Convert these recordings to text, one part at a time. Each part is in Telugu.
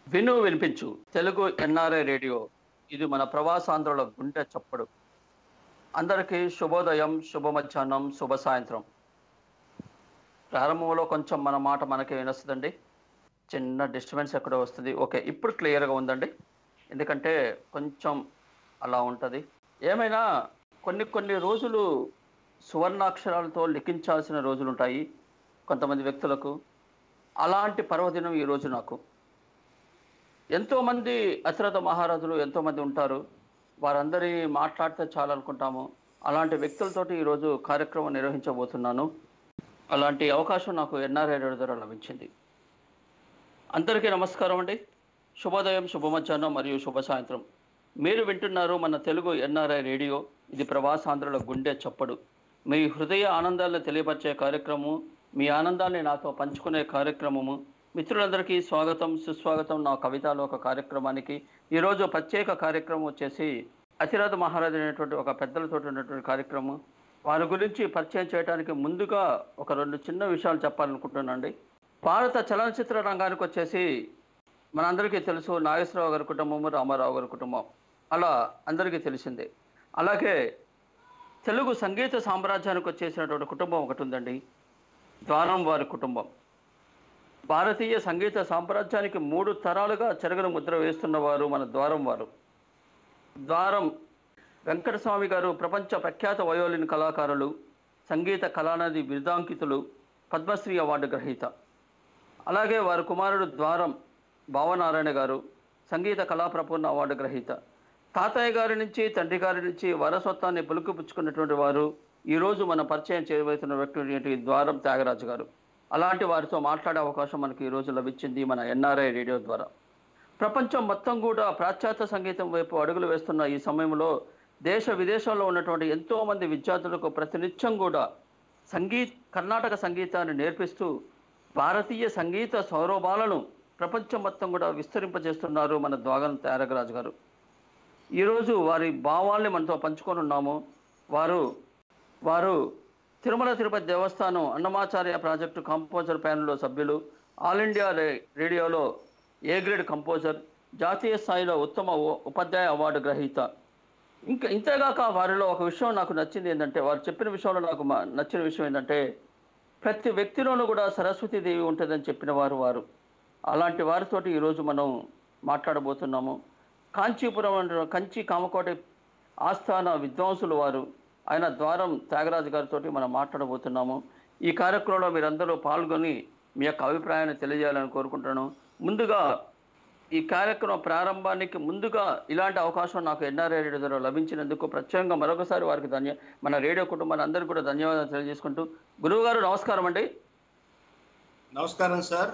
విను వినిపించు తెలుగు ఎన్ఆర్ఐ రేడియో. ఇది మన ప్రవాసాంధ్రుల గుండె చప్పుడు. అందరికీ శుభోదయం, శుభ మధ్యాహ్నం, శుభ సాయంత్రం. ప్రారంభంలో కొంచెం మన మాట మనకి వినొస్తుందండి. చిన్న డిస్టర్బెన్స్ ఎక్కడో వస్తుంది. ఓకే, ఇప్పుడు క్లియర్గా ఉందండి. ఎందుకంటే కొంచెం అలా ఉంటుంది. ఏమైనా కొన్ని కొన్ని రోజులు సువర్ణాక్షరాలతో లిఖించాల్సిన రోజులు ఉంటాయి కొంతమంది వ్యక్తులకు. అలాంటి పర్వదినం ఈరోజు నాకు. ఎంతోమంది అశ్రద్ధ మహారాజులు ఎంతోమంది ఉంటారు. వారందరి మాట్లాడితే చాలనుకుంటాము. అలాంటి వ్యక్తులతోటి ఈరోజు కార్యక్రమం నిర్వహించబోతున్నాను. అలాంటి అవకాశం నాకు ఎన్ఆర్ఐ రేడియో ద్వారా లభించింది. అందరికీ నమస్కారం అండి. శుభోదయం, శుభ మధ్యాహ్నం మరియు శుభ సాయంత్రం. మీరు వింటున్నారు మన తెలుగు ఎన్ఆర్ఐ రేడియో. ఇది ప్రవాసాంధ్రుల గుండె చప్పుడు. మీ హృదయ ఆనందాలను తెలియపరిచే కార్యక్రమం, మీ ఆనందాన్ని నాతో పంచుకునే కార్యక్రమము. మిత్రులందరికీ స్వాగతం, సుస్వాగతం నా కవితాలోక కార్యక్రమానికి. ఈరోజు ప్రత్యేక కార్యక్రమం వచ్చేసి అతిరథ మహారాజు అనేటువంటి ఒక పెద్దలతో ఉన్నటువంటి కార్యక్రమం. వారి గురించి పరిచయం చేయడానికి ముందుగా ఒక రెండు చిన్న విషయాలు చెప్పాలనుకుంటున్నానండి. భారత చలనచిత్ర రంగానికి వచ్చేసి మనందరికీ తెలుసు, నాగేశ్వరరావు గారి కుటుంబము, రామారావు గారి కుటుంబం, అలా అందరికీ తెలిసిందే. అలాగే తెలుగు సంగీత సామ్రాజ్యానికి వచ్చేసినటువంటి కుటుంబం ఒకటి ఉందండి, ద్వారం వారి కుటుంబం. భారతీయ సంగీత సామ్రాజ్యానికి 3 తరాలుగా చెరగని ముద్ర వేస్తున్నవారు మన ద్వారం వారు. ద్వారం వెంకటస్వామి గారు ప్రపంచ ప్రఖ్యాత వయోలిన్ కళాకారులు, సంగీత కళానిధి బిరుదాంకితులు, పద్మశ్రీ అవార్డు గ్రహీత. అలాగే వారి కుమారుడు ద్వారం భావనారాయణ గారు సంగీత కళాప్రపూర్ణ అవార్డు గ్రహీత. తాతయ్య గారి నుంచి, తండ్రి గారి నుంచి వారసత్వాన్ని పులుకుపుచ్చుకున్నటువంటి వారు ఈరోజు మనం పరిచయం చేయబోతున్న వ్యక్తి ద్వారం త్యాగరాజు గారు. అలాంటి వారితో మాట్లాడే అవకాశం మనకి ఈరోజు లభించింది మన ఎన్ఆర్ఐ రేడియో ద్వారా. ప్రపంచం మొత్తం కూడా పాశ్చాత్య సంగీతం వైపు అడుగులు వేస్తున్న ఈ సమయంలో దేశ విదేశాల్లో ఉన్నటువంటి ఎంతోమంది విద్యార్థులకు ప్రతినిత్యం కూడా కర్ణాటక సంగీతాన్ని నేర్పిస్తూ భారతీయ సంగీత సౌరభాలను ప్రపంచం మొత్తం కూడా విస్తరింపజేస్తున్నారు మన ద్వారం త్యాగరాజు గారు. ఈరోజు వారి భావాల్ని మనతో పంచుకొని ఉన్నాము. వారు తిరుమల తిరుపతి దేవస్థానం అన్నమాచార్య ప్రాజెక్టు కంపోజర్ ప్యానెల్లో సభ్యులు, ఆల్ ఇండియా రేడియోలో ఏ గ్రేడ్ కంపోజర్, జాతీయ స్థాయిలో ఉత్తమ ఉపాధ్యాయ అవార్డు గ్రహీత. ఇంతేగాక వారిలో ఒక విషయం నాకు నచ్చింది ఏంటంటే, వారు చెప్పిన విషయంలో నాకు నచ్చిన విషయం ఏంటంటే, ప్రతి వ్యక్తిలోనూ కూడా సరస్వతీదేవి ఉంటుందని చెప్పిన వారు. అలాంటి వారితోటి ఈరోజు మనం మాట్లాడబోతున్నాము. కంచి కామకోటి ఆస్థాన విద్వాంసులు వారు, ఆయన ద్వారం త్యాగరాజు గారితో మనం మాట్లాడబోతున్నాము. ఈ కార్యక్రమంలో మీరందరూ పాల్గొని మీ యొక్క అభిప్రాయాన్ని తెలియజేయాలని కోరుకుంటున్నాను. ముందుగా ఈ కార్యక్రమం ప్రారంభానికి ముందుగా ఇలాంటి అవకాశం నాకు ఎన్ఆర్ఐ రేడియో ద్వారా లభించినందుకు ప్రత్యేకంగా మరొకసారి వారికి మన రేడియో కుటుంబాన్ని అందరికీ కూడా ధన్యవాదాలు తెలియజేసుకుంటూ, గురువు గారు నమస్కారం అండి. నమస్కారం సార్.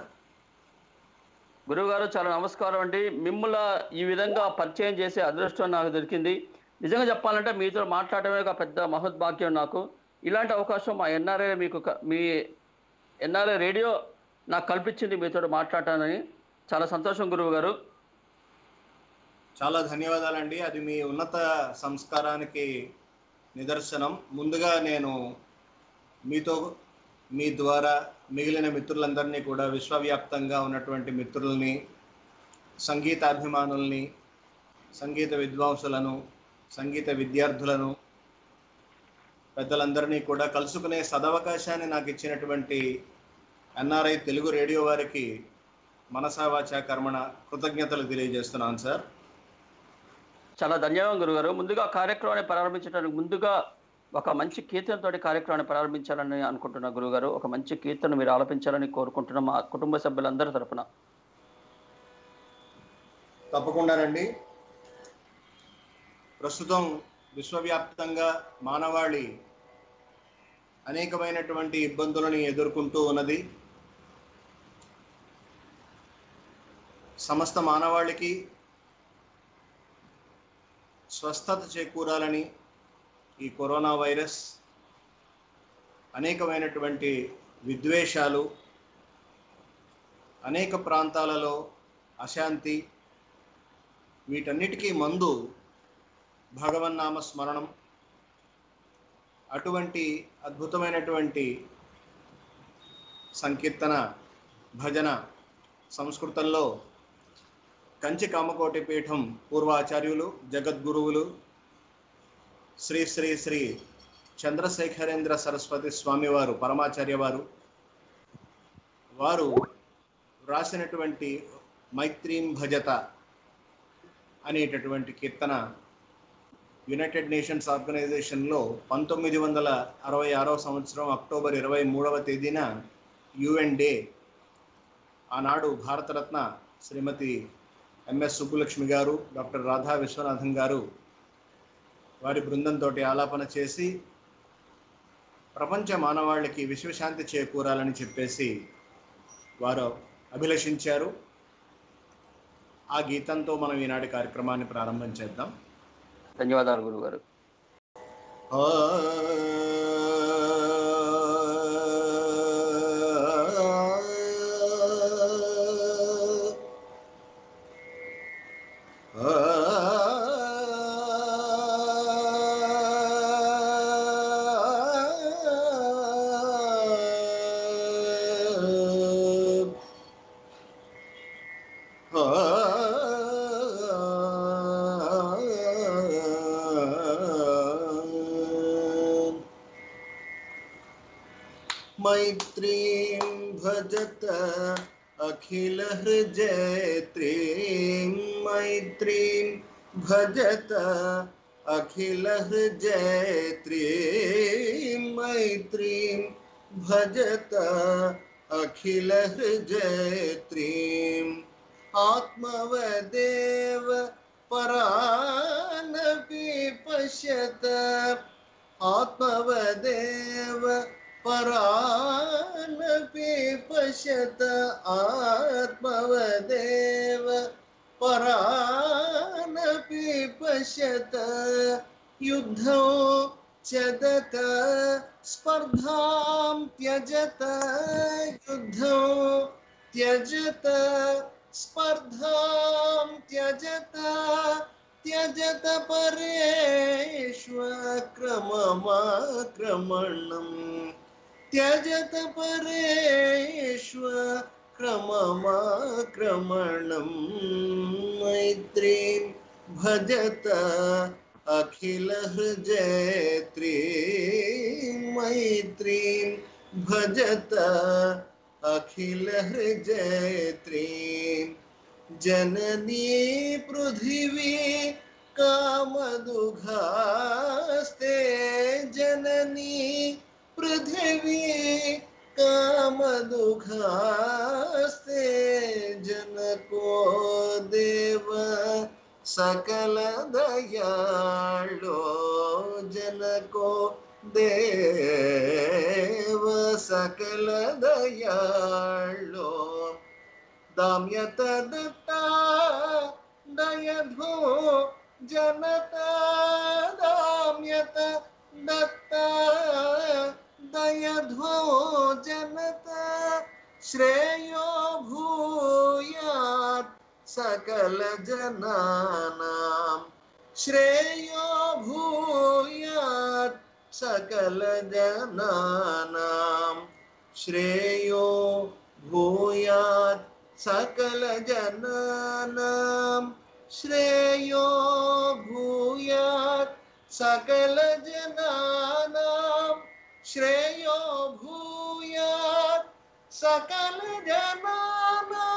గురువు గారు చాలా నమస్కారం అండి. మిమ్మల్ని ఈ విధంగా పరిచయం చేసే అదృష్టం నాకు దొరికింది. నిజంగా చెప్పాలంటే మీతో మాట్లాడమే ఒక పెద్ద మహోద్భాగ్యం నాకు. ఇలాంటి అవకాశం మా మీ ఎన్ఆర్ఐ రేడియో నాకు కల్పించింది మీతో మాట్లాడటానని. చాలా సంతోషం గురువు గారు. చాలా ధన్యవాదాలండి. అది మీ ఉన్నత సంస్కారానికి నిదర్శనం. ముందుగా నేను మీతో, మీ ద్వారా మిగిలిన మిత్రులందరినీ కూడా, విశ్వవ్యాప్తంగా ఉన్నటువంటి మిత్రుల్ని, సంగీతాభిమానుల్ని, సంగీత విద్వాంసులను, సంగీత విద్యార్థులను, పెద్దలందరినీ కూడా కలుసుకునే సదవకాశాన్ని నాకు ఇచ్చినటువంటి ఎన్ఆర్ఐ తెలుగు రేడియో వారికి మనసా వాచా కర్మణ కృతజ్ఞతలు తెలియజేస్తున్నాను సార్. చాలా ధన్యవాదం గురుగారు. ముందుగా కార్యక్రమాన్ని ప్రారంభించడానికి ముందుగా ఒక మంచి కీర్తనతో కార్యక్రమాన్ని ప్రారంభించాలని అనుకుంటున్నా గురుగారు. ఒక మంచి కీర్తన మీరు ఆలపించాలని కోరుకుంటున్నా మా కుటుంబ సభ్యులందరి తరఫున. తప్పకుండానండి. ప్రస్తుతం విశ్వవ్యాప్తంగా మానవాళి అనేకమైనటువంటి ఇబ్బందులను ఎదుర్కొంటూ ఉన్నది. సమస్త మానవాళికి స్వస్థత చేకూరాలని ఈ కరోనా వైరస్, అనేకమైనటువంటి విద్వేషాలు, అనేక ప్రాంతాలలో అశాంతి, వీటన్నిటికీ మందు భగవన్నామ స్మరణం. అటువంటి అద్భుతమైనటువంటి సంకీర్తన, భజన సంస్కృతంలో కంచి కామకోటి పీఠం పూర్వాచార్యులు జగద్గురువులు శ్రీ శ్రీ శ్రీ చంద్రశేఖరేంద్ర సరస్వతి స్వామివారు పరమాచార్య వారు రాసినటువంటి మైత్రీం భజత అనేటటువంటి కీర్తన యునైటెడ్ నేషన్స్ ఆర్గనైజేషన్లో 1966 సంవత్సరం అక్టోబర్ 23వ తేదీన యుఎన్ డే ఆనాడు భారతరత్న శ్రీమతి ఎంఎస్ సుబ్బులక్ష్మి గారు, డాక్టర్ రాధా విశ్వనాథన్ గారు వారి బృందంతో ఆలాపన చేసి ప్రపంచ మానవాళికి విశ్వశాంతి చేకూరాలని చెప్పేసి వారు అభిలషించారు. ఆ గీతంతో మనం ఈనాటి కార్యక్రమాన్ని ప్రారంభం చేద్దాం. ధన్యవాదాలు గురుగారు. मैत्रीं भजत अखिल हृजयत्रीं, मैत्रीं भजत अखिल हृजयत्रीं, मैत्रीं भजत अखिल हृजयत्रीं, आत्मवदेव परानपि पश्यत, आत्मवदेव परानपि पश्यत, आत्मवदेव परानपि पश्यत, युद्धौ चदत स्पर्धां त्यजत, युद्धौ त्यजत स्पर्धां त्यजत, त्यजत परेष्वक्रममाक्रमणम्, त्यजत परेष्वक्रममाक्रमणम्, मैत्रीं भजत अखिल हृजयत्रीं, मैत्रीं भजत अखिल हृजयत्रीं, जननी पृथिवी कामदुघास्ते, जननी पृथिवी कामदुघास्ते, जनको देव सकल दयाळो, जनको देव सकल दयाळो, दाम्यत दत्ता दयधो जनता, दाम्यत दत्ता दयधो जनता, श्रेयो भूयात् सकल जनानां, श्रेयो भूयात् सकल जनानां, श्रेयो भूयात् सकल जनानां, श्रेयो भूयात् सकल जनानां, श्रेयो भूयात् सकल जनानां.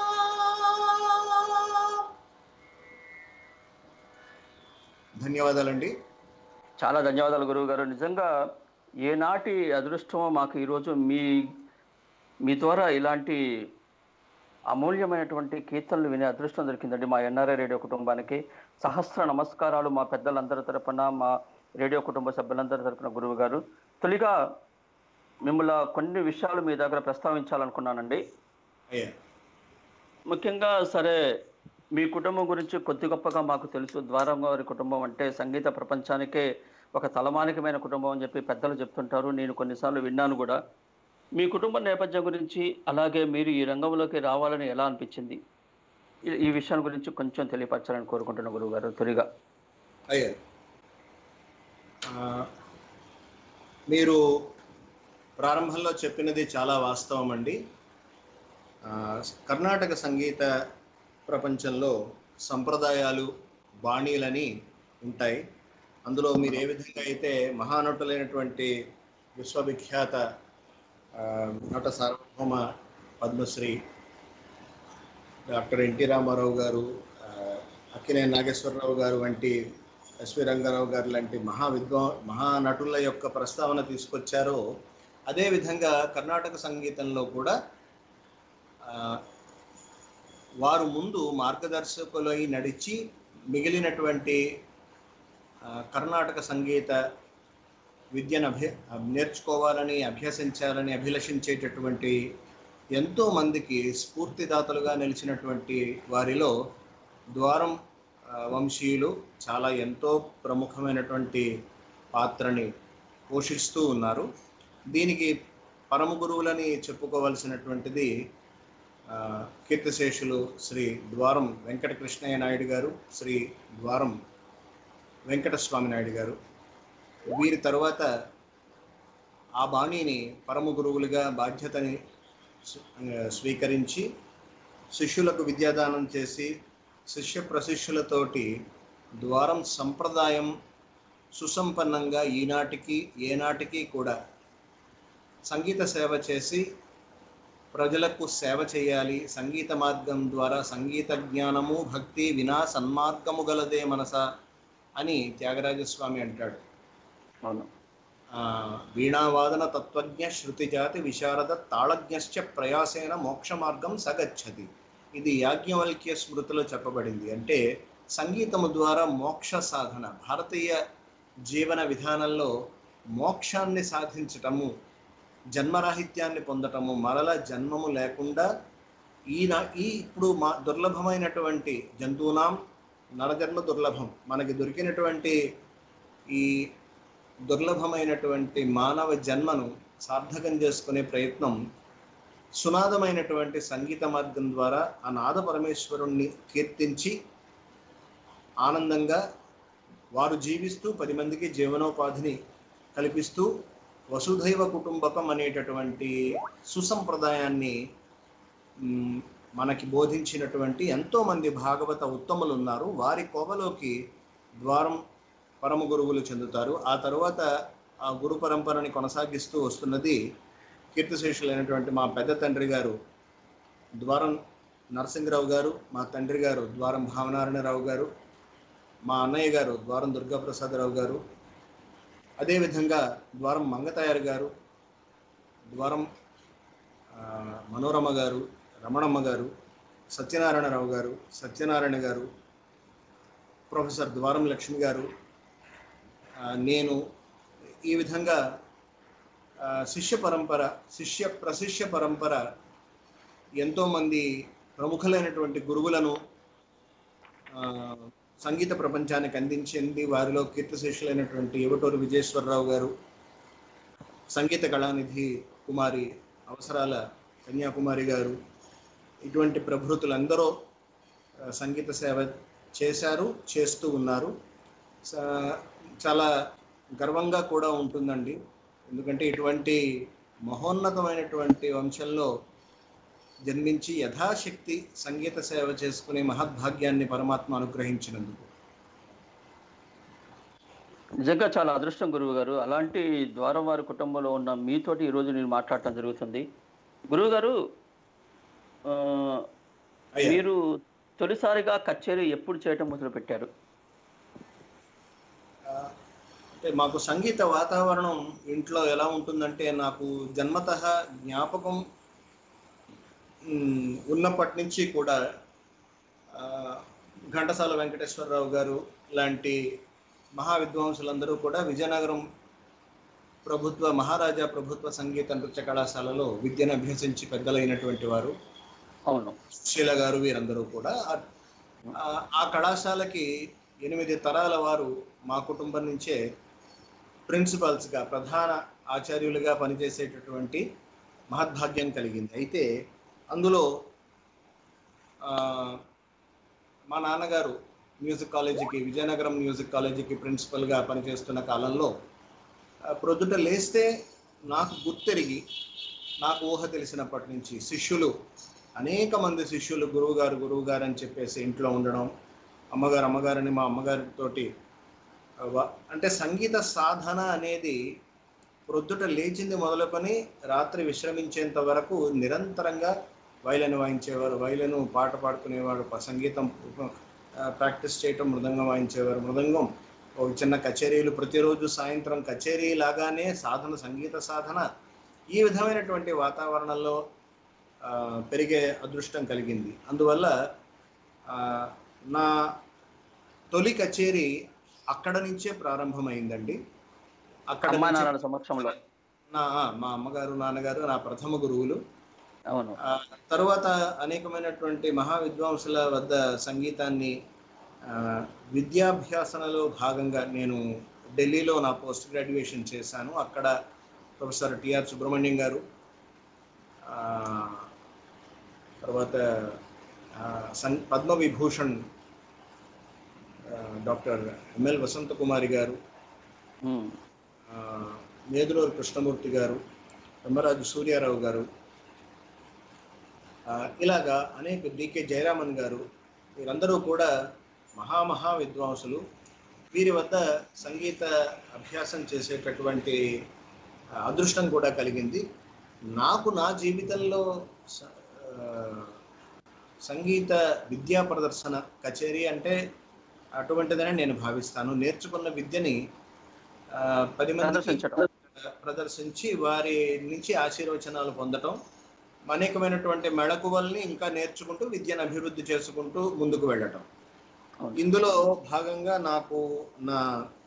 ధన్యవాదాలండి. చాలా ధన్యవాదాలు గురువు గారు. నిజంగా ఏనాటి అదృష్టమో మాకు ఈరోజు మీ ద్వారా ఇలాంటి అమూల్యమైనటువంటి కీర్తనలు వినే అదృష్టం దొరికిందండి మా ఎన్ఆర్ఐ రేడియో కుటుంబానికి. సహస్ర నమస్కారాలు మా పెద్దలందరి తరపున, మా రేడియో కుటుంబ సభ్యులందరి తరపున గురువు గారు. తొలిగా మిమ్మల్ని కొన్ని విషయాలు మీ దగ్గర ప్రస్తావించాలనుకున్నానండి. ముఖ్యంగా సరే, మీ కుటుంబం గురించి కొద్ది గొప్పగా మాకు తెలుసు. ద్వారం గారి కుటుంబం అంటే సంగీత ప్రపంచానికే ఒక తలమానికమైన కుటుంబం అని చెప్పి పెద్దలు చెప్తుంటారు. నేను కొన్నిసార్లు విన్నాను కూడా. మీ కుటుంబ నేపథ్యం గురించి, అలాగే మీరు ఈ రంగంలోకి రావాలని ఎలా అనిపించింది, ఈ విషయం గురించి కొంచెం తెలియపరచాలని కోరుకుంటున్న గురువు గారు. తొలిగా అయ్యా, మీరు ప్రారంభంలో చెప్పినది చాలా వాస్తవం అండి. కర్ణాటక సంగీత ప్రపంచంలో సంప్రదాయాలు, బాణీలని ఉంటాయి. అందులో మీరు ఏ విధంగా అయితే మహానటులైనటువంటి విశ్వవిఖ్యాత నట సార్వభౌమ పద్మశ్రీ డాక్టర్ ఎన్టీ రామారావు గారు, అక్కినేని నాగేశ్వరరావు గారు వంటి, ఎస్వి రంగారావు గారు లాంటి మహానటుల యొక్క ప్రస్తావన తీసుకొచ్చారో, అదేవిధంగా కర్ణాటక సంగీతంలో కూడా వారు ముందు మార్గదర్శకులై నడిచి మిగిలినటువంటి కర్ణాటక సంగీత విద్యను నేర్చుకోవాలని, అభ్యసించాలని అభిలషించేటటువంటి ఎంతో మందికి స్ఫూర్తిదాతలుగా నిలిచినటువంటి వారిలో ద్వారం వంశీయులు చాలా ఎంతో ప్రముఖమైనటువంటి పాత్రని పోషిస్తూ ఉన్నారు. దీనికి పరమ గురువులని చెప్పుకోవాల్సినటువంటిది కీర్తిశేషులు శ్రీ ద్వారం వెంకటకృష్ణయ్య నాయుడు గారు, శ్రీ ద్వారం వెంకటస్వామి నాయుడు గారు. వీరి తర్వాత ఆ బాణీని పరమ గురువులుగా బాధ్యతని స్వీకరించి శిష్యులకు విద్యాదానం చేసి శిష్య ప్రశిష్యులతోటి ద్వారం సంప్రదాయం సుసంపన్నంగా ఈనాటికి ఏనాటికి కూడా సంగీత సేవ చేసి ప్రజలకు సేవ చేయాలి. సంగీత మార్గం ద్వారా సంగీత జ్ఞానము భక్తి వినా సన్మార్గము గలదే మనస అని త్యాగరాజస్వామి అంటాడు. అవును. వీణావాదన తత్వజ్ఞ శృతిజాతి విశారద తాళజ్ఞశ్చ ప్రయాసేన మోక్ష మార్గం సగచ్చతి. ఇది యాజ్ఞవల్క్య స్మృతిలో చెప్పబడింది. అంటే సంగీతము ద్వారా మోక్ష సాధన, భారతీయ జీవన విధానంలో మోక్షాన్ని సాధించటము, జన్మరాహిత్యాన్ని పొందటము, మరల జన్మము లేకుండా ఇప్పుడు దుర్లభమైనటువంటి జంతువునాం నరజన్మ దుర్లభం, మనకి దొరికినటువంటి ఈ దుర్లభమైనటువంటి మానవ జన్మను సార్థకం చేసుకునే ప్రయత్నం సునాదమైనటువంటి సంగీత మార్గం ద్వారా ఆ నాద పరమేశ్వరుణ్ణి కీర్తించి ఆనందంగా వారు జీవిస్తూ 10 మందికి జీవనోపాధిని కల్పిస్తూ వసుధైవ కుటుంబకం అనేటటువంటి సుసంప్రదాయాన్ని మనకి బోధించినటువంటి ఎంతోమంది భాగవత ఉత్తములు ఉన్నారు. వారి కోవలోకి ద్వారం పరమ గురువులు చెందుతారు. ఆ తర్వాత ఆ గురు పరంపరని కొనసాగిస్తూ వస్తున్నది కీర్తిశేషులైనటువంటి మా పెద్ద తండ్రి గారు ద్వారం నరసింహరావు గారు, మా తండ్రి గారు ద్వారం భావనారాయణరావు గారు, మా అన్నయ్య గారు ద్వారం దుర్గాప్రసాదరావు గారు, అదేవిధంగా ద్వారం మంగతాయారు గారు, ద్వారం మనోరమ గారు, రమణమ్మ గారు, సత్యనారాయణరావు గారు, సత్యనారాయణ గారు, ప్రొఫెసర్ ద్వారం లక్ష్మి గారు, నేను, ఈ విధంగా శిష్య ప్రశిష్య పరంపర ఎంతోమంది ప్రముఖులైనటువంటి గురువులను సంగీత ప్రపంచానికి అందించింది. వారిలో కీర్తిశేషులైనటువంటి యువటూరు విజయేశ్వరరావు గారు, సంగీత కళానిధి కుమారి అవసరాల కన్యాకుమారి గారు, ఇటువంటి ప్రభృతులందరూ సంగీత సేవ చేశారు, చేస్తూ ఉన్నారు. చాలా గర్వంగా కూడా ఉంటుందండి. ఎందుకంటే ఇటువంటి మహోన్నతమైనటువంటి వంశంలో జన్మించి యథాశక్తి సంగీత సేవ చేసుకునే మహద్భాగ్యాన్ని పరమాత్మ అనుగ్రహించినందుకు. నిజంగా చాలా అదృష్టం గురువు గారు. అలాంటి ద్వారం వారి కుటుంబంలో ఉన్న మీతోటి ఈరోజు నేను మాట్లాడటం జరుగుతుంది. గురువు గారు, మీరు తొలిసారిగా కచేరీ ఎప్పుడు చేయటం మొదలు పెట్టారు? అంటే మాకు సంగీత వాతావరణం ఇంట్లో ఎలా ఉంటుందంటే, నాకు జన్మతః జ్ఞాపకం ఉన్నప్పటి నుంచి కూడా ఘంటసాల వెంకటేశ్వరరావు గారు లాంటి మహావిద్వాంసులందరూ కూడా విజయనగరం మహారాజా ప్రభుత్వ సంగీత నృత్య కళాశాలలో విద్యను అభ్యసించి పెద్దలైనటువంటి వారు. అవును. శీల గారు, వీరందరూ కూడా ఆ కళాశాలకి 8 తరాల వారు మా కుటుంబం నుంచే ప్రిన్సిపల్స్గా, ప్రధాన ఆచార్యులుగా పనిచేసేటటువంటి మహద్భాగ్యం కలిగింది. అయితే అందులో మా నాన్నగారు మ్యూజిక్ కాలేజీకి, విజయనగరం మ్యూజిక్ కాలేజీకి ప్రిన్సిపల్గా పనిచేస్తున్న కాలంలో ప్రొద్దుట లేస్తే నాకు గుర్తెరిగి, నాకు ఊహ తెలిసినప్పటి నుంచి అనేక మంది శిష్యులు గురువుగారు అని చెప్పేసి ఇంట్లో ఉండడం, అమ్మగారని మా అమ్మగారితోటి అంటే సంగీత సాధన అనేది ప్రొద్దుట లేచింది మొదలుకొని రాత్రి విశ్రమించేంత వరకు నిరంతరంగా వైలెన్ వాయించేవారు, వైలెన్ పాట పాడుకునేవాడు, సంగీతం ప్రాక్టీస్ చేయటం, మృదంగం వాయించేవారు, మృదంగం ఒక చిన్న కచేరీలు, ప్రతిరోజు సాయంత్రం కచేరీ లాగానే సాధన, సంగీత సాధన. ఈ విధమైనటువంటి వాతావరణంలో పెరిగే అదృష్టం కలిగింది. అందువల్ల నా తొలి కచేరీ అక్కడ నుంచే ప్రారంభమైందండి. అక్కడ సమక్షంలో మా అమ్మగారు, నాన్నగారు నా ప్రథమ గురువులు. అవును. తరువాత అనేకమైనటువంటి మహా విద్వాంసుల వద్ద సంగీతాన్ని విద్యాభ్యాసనలో భాగంగా నేను ఢిల్లీలో నా పోస్ట్ గ్రాడ్యుయేషన్ చేశాను. అక్కడ ప్రొఫెసర్ టిఆర్ సుబ్రహ్మణ్యం గారు, తర్వాత పద్మవిభూషణ్ డాక్టర్ ఎంఎల్ వసంత కుమారి గారు, మేదులూరు కృష్ణమూర్తి గారు, బ్రహ్మరాజు సూర్యారావు గారు, ఇలాగా అనేక డికే జయరామన్ గారు, వీరందరూ కూడా మహా విద్వాంసులు. వీరి వద్ద సంగీత అభ్యాసం చేసేటటువంటి అదృష్టం కూడా కలిగింది. నాకు నా జీవితంలో సంగీత విద్యా ప్రదర్శన కచేరీ అంటే అటువంటిదని నేను భావిస్తాను. నేర్చుకున్న విద్యని 10 మందికి ప్రదర్శించి వారి నుంచి ఆశీర్వచనాలు పొందటం, అనేకమైనటువంటి మెళకువల్ని ఇంకా నేర్చుకుంటూ విద్యను అభివృద్ధి చేసుకుంటూ ముందుకు వెళ్ళటం. ఇందులో భాగంగా నాకు నా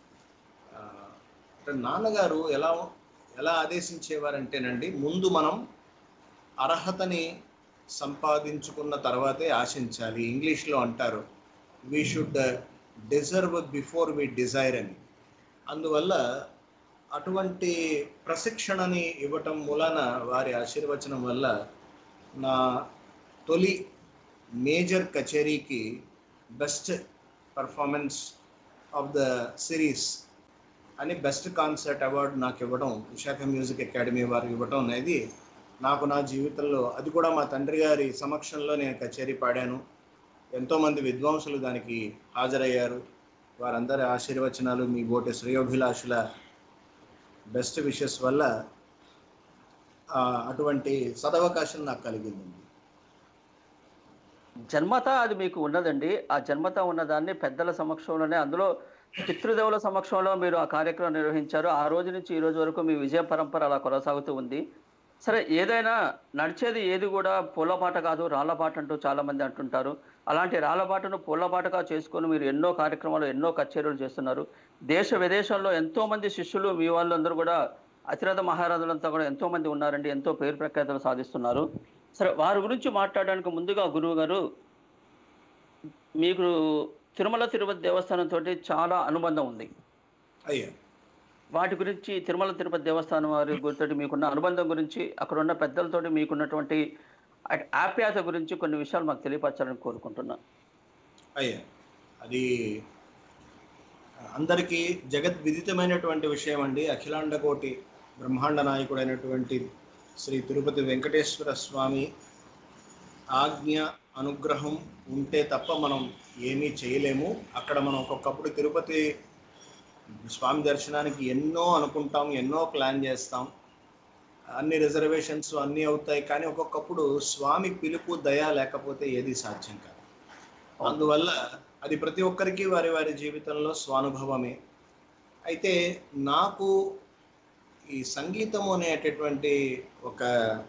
నాన్నగారు ఎలా ఆదేశించేవారంటేనండి, ముందు మనం అర్హతని సంపాదించుకున్న తర్వాతే ఆశించాలి. ఇంగ్లీష్లో అంటారు we should deserve before we desire అని. అందువల్ల అటువంటి ప్రశిక్షణని ఇవ్వటం మూలాన, వారి ఆశీర్వచనం వల్ల నా తొలి మేజర్ కచేరీకి best performance of the series అని బెస్ట్ కాన్సర్ట్ అవార్డు నాకు ఇవ్వడం, విశాఖ మ్యూజిక్ అకాడమీ వారు ఇవ్వడం అనేది నాకు నా జీవితంలో, అది కూడా మా తండ్రి గారి సమక్షంలో నేను కచేరీ పాడాను. ఎంతోమంది విద్వాంసులు దానికి హాజరయ్యారు. వారందరి ఆశీర్వచనాలు, మీ బోటి శ్రేయోభిలాషుల బెస్ట్ విషెస్ వల్ల అటువంటి సదవకాశం నాకు కలిగిందండి. జన్మత అది మీకు ఉన్నదండి. ఆ జన్మత ఉన్నదాన్ని పెద్దల సమక్షంలోనే, అందులో పితృదేవుల సమక్షంలో మీరు ఆ కార్యక్రమం నిర్వహించారు. ఆ రోజు నుంచి ఈ రోజు వరకు మీ విజయ పరంపర అలా కొనసాగుతూ ఉంది. సరే, ఏదైనా నడిచేది ఏది కూడా పూలపాట కాదు, రాళ్లపాట అంటూ చాలామంది అంటుంటారు. అలాంటి రాళ్లపాటను పూలపాటగా చేసుకొని మీరు ఎన్నో కార్యక్రమాలు, ఎన్నో కచేరీలు చేస్తున్నారు. దేశ విదేశాల్లో ఎంతోమంది శిష్యులు, మీ వాళ్ళందరూ కూడా అతిరథ మహారాజులంతా కూడా ఎంతోమంది ఉన్నారండి. ఎంతో పేరు ప్రఖ్యాతలు సాధిస్తున్నారు. సరే, వారి గురించి మాట్లాడడానికి ముందుగా గురువు గారు, మీకు తిరుమల తిరుపతి దేవస్థానంతో చాలా అనుబంధం ఉంది. అయ్యా, వాటి గురించి, తిరుమల తిరుపతి దేవస్థానం వారి గురితో మీకున్న అనుబంధం గురించి, అక్కడ ఉన్న పెద్దలతోటి మీకున్నటువంటి ఆప్యాయత గురించి కొన్ని విషయాలు మాకు తెలియపరచాలని కోరుకుంటున్నాను. అయ్యా, అది అందరికీ జగద్విదితమైనటువంటి విషయం అండి. అఖిలాండ కోటి బ్రహ్మాండ నాయకుడైనటువంటి శ్రీ తిరుపతి వెంకటేశ్వర స్వామి ఆజ్ఞ, అనుగ్రహం ఉంటే తప్ప మనం ఏమీ చేయలేము. అక్కడ మనం ఒక్కొక్కప్పుడు తిరుపతి స్వామి దర్శనానికి ఎన్నో అనుకుంటాం, ఎన్నో ప్లాన్ చేస్తాం, అన్ని రిజర్వేషన్స్ అన్నీ అవుతాయి. కానీ ఒక్కొక్కప్పుడు స్వామి పిలుపు, దయ లేకపోతే ఏది సాధ్యం కాదు. అందువల్ల అది ప్రతి ఒక్కరికి వారి వారి జీవితంలో స్వానుభవమే. అయితే నాకు ఈ సంగీతము అనేటటువంటి ఒక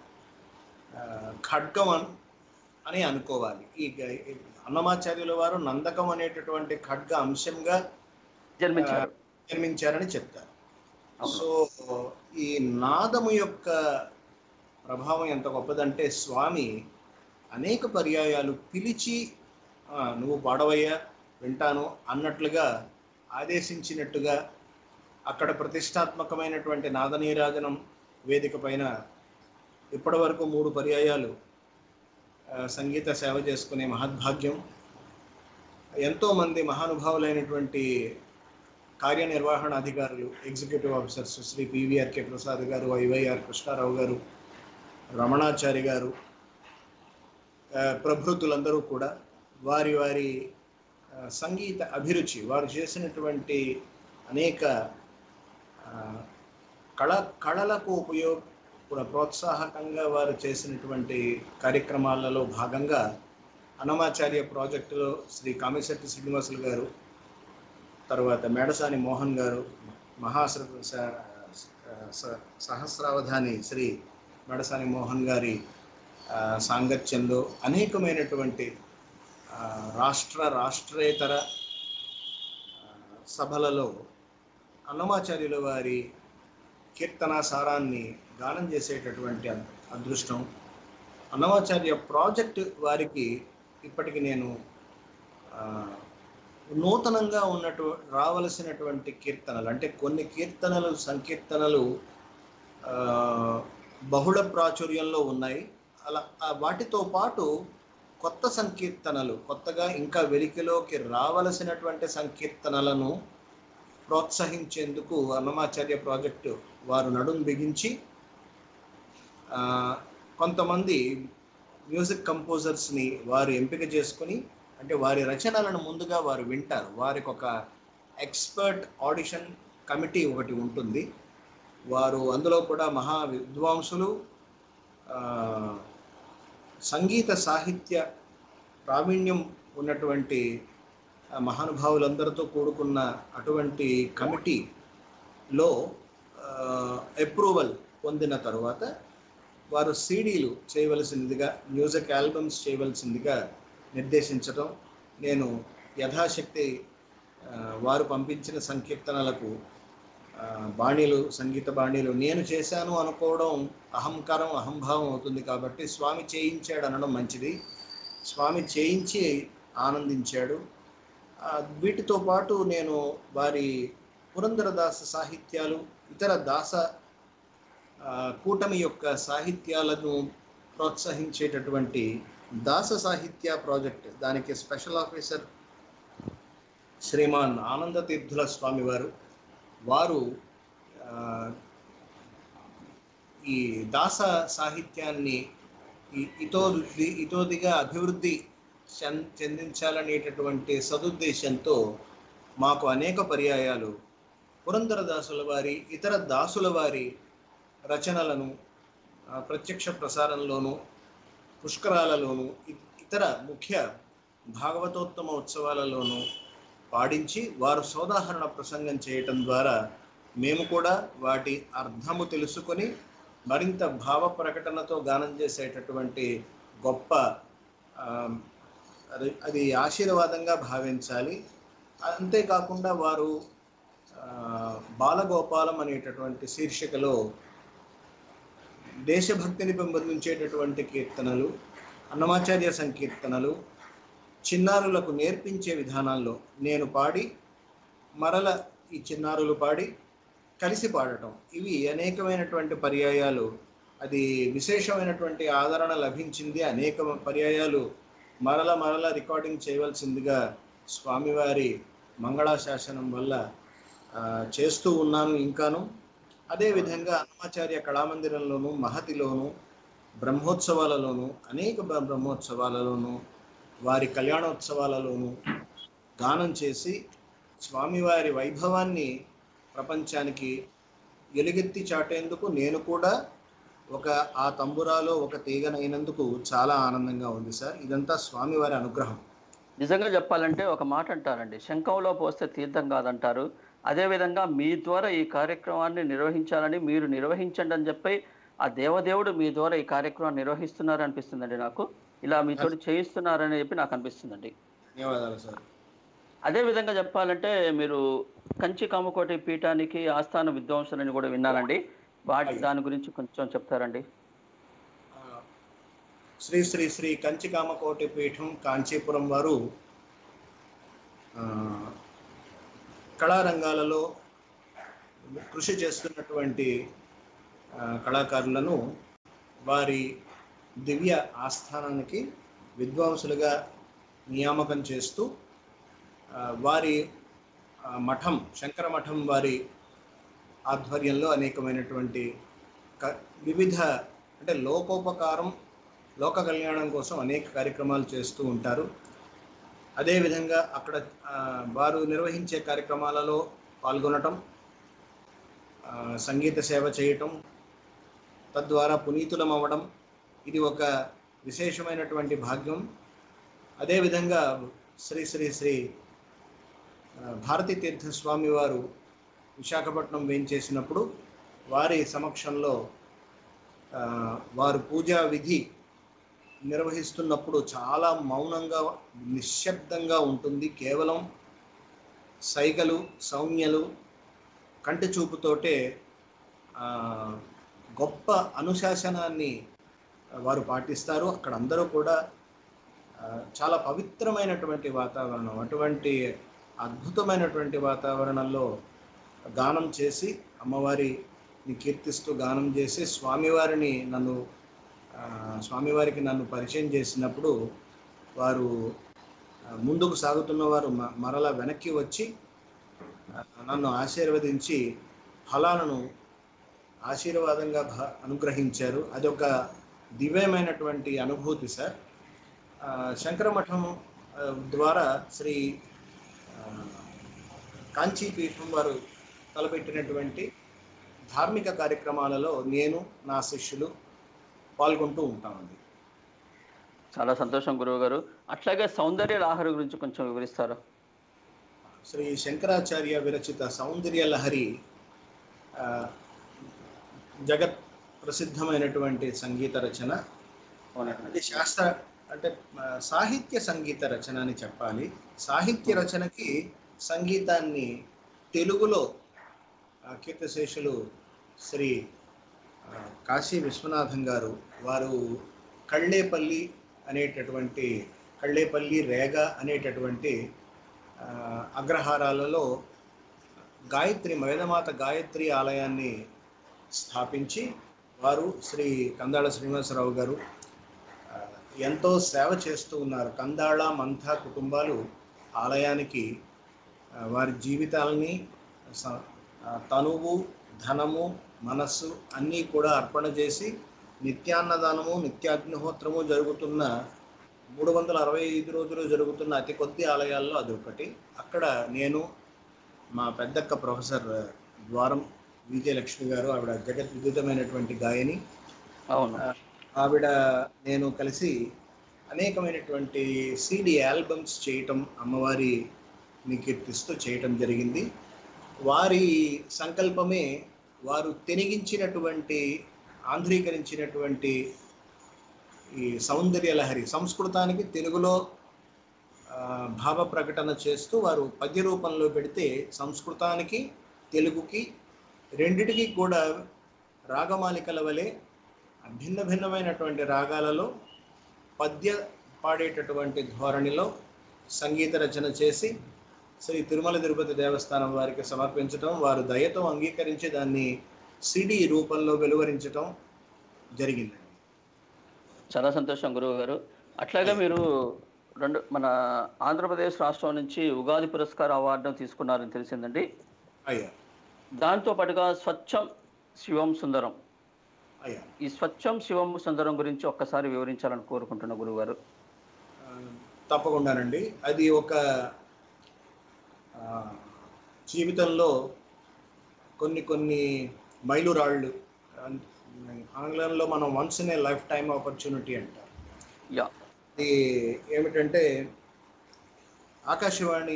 ఖడ్గం అని అనుకోవాలి. ఈ అన్నమాచార్యుల వారు నందకం అనేటటువంటి ఖడ్గ అంశంగా జన్మించారని చెప్తారు. సో ఈ నాదము యొక్క ప్రభావం ఎంత గొప్పదంటే, స్వామి అనేక పర్యాయాలు పిలిచి నువ్వు పాడవయ్యా, వింటాను అన్నట్లుగా ఆదేశించినట్టుగా, అక్కడ ప్రతిష్టాత్మకమైనటువంటి నాదనీరాజనం వేదిక పైన ఇప్పటి వరకు 3 పర్యాయాలు సంగీత సేవ చేసుకునే మహద్భాగ్యం. ఎంతోమంది మహానుభావులైనటువంటి కార్యనిర్వహణ అధికారులు, executive officers, Shri P V R K Prasad గారు, వైవైఆర్ కృష్ణారావు గారు, రమణాచారి గారు, ప్రభృతులందరూ కూడా వారి వారి సంగీత అభిరుచి, వారు చేసినటువంటి అనేక కళలకు ప్రోత్సాహకంగా వారు చేసినటువంటి కార్యక్రమాలలో భాగంగా అన్నమాచార్య ప్రాజెక్టులో శ్రీ కామిశెట్టి శ్రీనివాసులు గారు, తర్వాత మేడసాని మోహన్ గారు, సహస్రావధాని శ్రీ మేడసాని మోహన్ గారి సాంగత్యంలో అనేకమైనటువంటి రాష్ట్రేతర సభలలో అన్నమాచార్యుల వారి కీర్తనా సారాన్ని గానం చేసేటటువంటి అదృష్టం. అన్నమాచార్య ప్రాజెక్టు వారికి ఇప్పటికి నేను నూతనంగా రావలసినటువంటి కీర్తనలు, అంటే కొన్ని సంకీర్తనలు బహుళ ప్రాచుర్యంలో ఉన్నాయి. అలా వాటితో పాటు కొత్త సంకీర్తనలు, కొత్తగా ఇంకా వెలికిలోకి రావలసినటువంటి సంకీర్తనలను ప్రోత్సహించేందుకు అన్నమాచార్య ప్రాజెక్టు వారు నడుం బిగించి కొంతమంది మ్యూజిక్ కంపోజర్స్ని వారు ఎంపిక చేసుకుని, అంటే వారి రచనలను ముందుగా వారు వింటారు. వారికి ఒక ఎక్స్పర్ట్ ఆడిషన్ కమిటీ ఒకటి ఉంటుంది. వారు అందులో కూడా మహా విద్వాంసులు, సంగీత సాహిత్య ప్రావీణ్యం ఉన్నటువంటి మహానుభావులందరితో కూడుకున్న అటువంటి కమిటీలో అప్రూవల్ పొందిన తరువాత వారు సీడీలు చేయవలసిందిగా, మ్యూజిక్ ఆల్బమ్స్ చేయవలసిందిగా నిర్దేశించడం, నేను యథాశక్తి వారు పంపించిన సంకీర్తనలకు సంగీత బాణీలు నేను చేశాను అనుకోవడం అహంకారం, అహంభావం అవుతుంది. కాబట్టి స్వామి చేయించాడు అనడం మంచిది. స్వామి చేయించి ఆనందించాడు. వీటితో పాటు నేను వారి పురంధరదాస సాహిత్యాలు, ఇతర దాస కూటమి యొక్క సాహిత్యాలను ప్రోత్సహించేటటువంటి దాస సాహిత్య ప్రాజెక్ట్, దానికి స్పెషల్ ఆఫీసర్ శ్రీమాన్ ఆనంద తీర్థుల స్వామి వారు ఈ దాస సాహిత్యాన్ని ఇతోదిగా అభివృద్ధి చెందించాలనేటటువంటి సదుద్దేశంతో మాకు అనేక పర్యాయాలు పురంధరదాసుల వారి, ఇతర దాసుల వారి రచనలను ప్రత్యక్ష ప్రసారంలోనూ, పుష్కరాలలోనూ, ఇతర ముఖ్య భాగవతోత్తమ ఉత్సవాలలోనూ పాడించి వారు సోదాహరణ ప్రసంగం చేయటం ద్వారా మేము కూడా వాటి అర్థము తెలుసుకొని మరింత భావ ప్రకటనతో గానం చేసేటటువంటి గొప్ప అది ఆశీర్వాదంగా భావించాలి. అంతేకాకుండా వారు బాలగోపాలం అనేటటువంటి శీర్షికలో దేశభక్తిని పెంపొందించేటటువంటి కీర్తనలు, అన్నమాచార్య సంకీర్తనలు, చిన్నారులకు నేర్పించే విధానాల్లో నేను పాడి, మరల ఈ చిన్నారులు పాడి కలిసి పాడటం, ఇవి అనేకమైనటువంటి పర్యాయాలు అది విశేషమైనటువంటి ఆదరణ లభించింది. అనేక పర్యాయాలు మరల రికార్డింగ్ చేయవలసిందిగా స్వామివారి మంగళాశాసనం వల్ల చేస్తూ ఉన్నాను ఇంకాను. అదేవిధంగా అన్నమాచార్య కళామందిరంలోను, మహతిలోను, బ్రహ్మోత్సవాలలోను, అనేక బ్రహ్మోత్సవాలలోను, వారి కళ్యాణోత్సవాలలోను గానం చేసి స్వామివారి వైభవాన్ని ప్రపంచానికి ఎలుగెత్తి చాటేందుకు నేను కూడా ఆ తంబురాలో ఒక తీగనైనందుకు చాలా ఆనందంగా ఉంది సార్. ఇదంతా స్వామివారి అనుగ్రహం. నిజంగా చెప్పాలంటే ఒక మాట అంటారండి, శంఖంలో పోస్తే తీర్థం కాదంటారు. అదేవిధంగా మీ ద్వారా ఈ కార్యక్రమాన్ని నిర్వహించాలని, మీరు నిర్వహించండి అని చెప్పి ఆ దేవదేవుడు మీ ద్వారా ఈ కార్యక్రమాన్ని నిర్వహిస్తున్నారు అనిపిస్తుందండి నాకు. ఇలా మీతో చేయిస్తున్నారని చెప్పి నాకు అనిపిస్తుందండి. ధన్యవాదాలు సార్. అదేవిధంగా చెప్పాలంటే మీరు కంచి కామకోటి పీఠానికి ఆస్థాన విద్వాంసులని కూడా విన్నానండి. దాని గురించి కొంచెం చెప్తారండి. శ్రీ శ్రీ శ్రీ కంచి కామకోటి పీఠం కాంచీపురం వారు కళారంగాలలో కృషి చేస్తున్నటువంటి కళాకారులను వారి దివ్య ఆస్థానానికి విద్వాంసులుగా నియామకం చేస్తూ వారి మఠం, శంకర మఠం వారి ఆధ్వర్యంలో అనేకమైనటువంటి వివిధ, అంటే లోకోపకారం, లోక కళ్యాణం కోసం అనేక కార్యక్రమాలు చేస్తూ ఉంటారు. అదేవిధంగా అక్కడ వారు నిర్వహించే కార్యక్రమాలలో పాల్గొనటం, సంగీత సేవ చేయటం, తద్వారా పునీతులం అవ్వడం, ఇది ఒక విశేషమైనటువంటి భాగ్యం. అదేవిధంగా శ్రీ శ్రీ శ్రీ భారతీ తీర్థ స్వామి వారు విశాఖపట్నం వేంచేసినప్పుడు వారి సమక్షంలో వారు పూజా విధి నిర్వహిస్తున్నప్పుడు చాలా మౌనంగా నిశ్శబ్దంగా ఉంటుంది. కేవలం సైగలు, సౌమ్యలు, కంటి చూపుతోటే గొప్ప అనుశాసనాన్ని వారు పాటిస్తారు. అక్కడ అందరూ కూడా చాలా పవిత్రమైనటువంటి వాతావరణం, అటువంటి అద్భుతమైనటువంటి వాతావరణంలో గానం చేసి అమ్మవారిని కీర్తిస్తూ గానం చేసి స్వామివారికి నన్ను పరిచయం చేసినప్పుడు వారు ముందుకు సాగుతున్న వారు మరలా వెనక్కి వచ్చి నన్ను ఆశీర్వదించి ఫలాలను ఆశీర్వాదంగా అనుగ్రహించారు. అదొక దివ్యమైనటువంటి అనుభూతి సార్. శంకరమఠం ద్వారా శ్రీ కాంచీపీఠం వారు తలపెట్టినటువంటి ధార్మిక కార్యక్రమాలలో నేను, నా శిష్యులు పాల్గొంటూ ఉంటామండి. చాలా సంతోషం గురువు గారు. అట్లాగే సౌందర్య లహరి గురించి కొంచెం వివరిస్తారా? శ్రీ శంకరాచార్య విరచిత సౌందర్య లహరి జగత్ ప్రసిద్ధమైనటువంటి సంగీత రచన. అది సాహిత్య సంగీత రచన అని చెప్పాలి. సాహిత్య రచనకి సంగీతాన్ని తెలుగులో కీర్తిశేషులు శ్రీ కాశీ విశ్వనాథం గారు వారు కళ్ళేపల్లి రేగ అనేటటువంటి అగ్రహారాలలో వేదమాత గాయత్రి ఆలయాన్ని స్థాపించి వారు శ్రీ కందాళ శ్రీనివాసరావు గారు ఎంతో సేవ చేస్తూ ఉన్నారు. కందాళ మంథ కుటుంబాలు ఆలయానికి వారి జీవితాలని, తనువు, ధనము, మనస్సు అన్నీ కూడా అర్పణ చేసి నిత్యాన్నదానము, నిత్యాగ్నిహోత్రము జరుగుతున్న 365 రోజులు జరుగుతున్న అతి కొద్ది ఆలయాల్లో అదొకటి. అక్కడ నేను, మా పెద్దక్క ప్రొఫెసర్ ద్వారం విజయలక్ష్మి గారు, ఆవిడ జగత్ విదితమైనటువంటి గాయని, ఆవిడ నేను కలిసి అనేకమైనటువంటి CD ఆల్బమ్స్ చేయటం, అమ్మవారిని కీర్తిస్తూ చేయటం జరిగింది. వారి సంకల్పమే వారు ఆంధ్రీకరించినటువంటి ఈ సౌందర్య లహరి సంస్కృతానికి తెలుగులో భావ ప్రకటన చేస్తూ వారు పద్య రూపంలో పెడితే సంస్కృతానికి తెలుగుకి రెండిటికి కూడా రాగమాలికల వలె భిన్న భిన్నమైనటువంటి రాగాలలో పద్య పాడేటటువంటి ధోరణిలో సంగీత రచన చేసి శ్రీ తిరుమల తిరుపతి దేవస్థానం వారికి సమర్పించడం, వారు దయతో అంగీకరించి దాన్ని CD రూపంలో వెలువరించడం జరిగిందండి. చాలా సంతోషం గురువు గారు. అట్లాగే మీరు మన ఆంధ్రప్రదేశ్ రాష్ట్రం నుంచి ఉగాది పురస్కార అవార్డును తీసుకున్నారని తెలిసిందండి. అయ్యా. దాంతో పాటుగా స్వచ్ఛం శివం సుందరం, అయ్యా, ఈ స్వచ్ఛం శివం సుందరం గురించి ఒక్కసారి వివరించాలని కోరుకుంటున్నా గురువు గారు. తప్పకుండానండి. అది ఒక జీవితంలో కొన్ని మైలురాళ్ళు, ఆంగ్లంలో మనం once in a lifetime opportunity అంటారు. ఇది ఏమిటంటే ఆకాశవాణి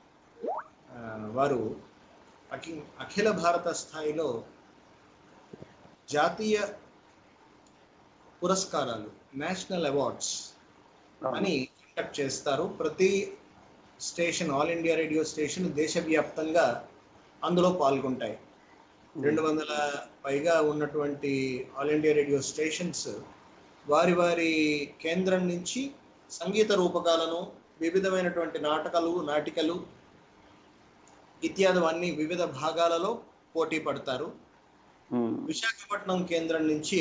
వారు అఖిల భారత స్థాయిలో జాతీయ పురస్కారాలు, నేషనల్ అవార్డ్స్ అని కండక్ట్ చేస్తారు. ప్రతి station, all India radio station దేశవ్యాప్తంగా అందులో పాల్గొంటాయి. 200 పైగా ఉన్నటువంటి ఆల్ ఇండియా రేడియో స్టేషన్స్ వారి కేంద్రం నుంచి సంగీత రూపకాలను, వివిధమైనటువంటి నాటికలు ఇత్యాదివన్నీ వివిధ భాగాలలో పోటీ పడతారు. విశాఖపట్నం కేంద్రం నుంచి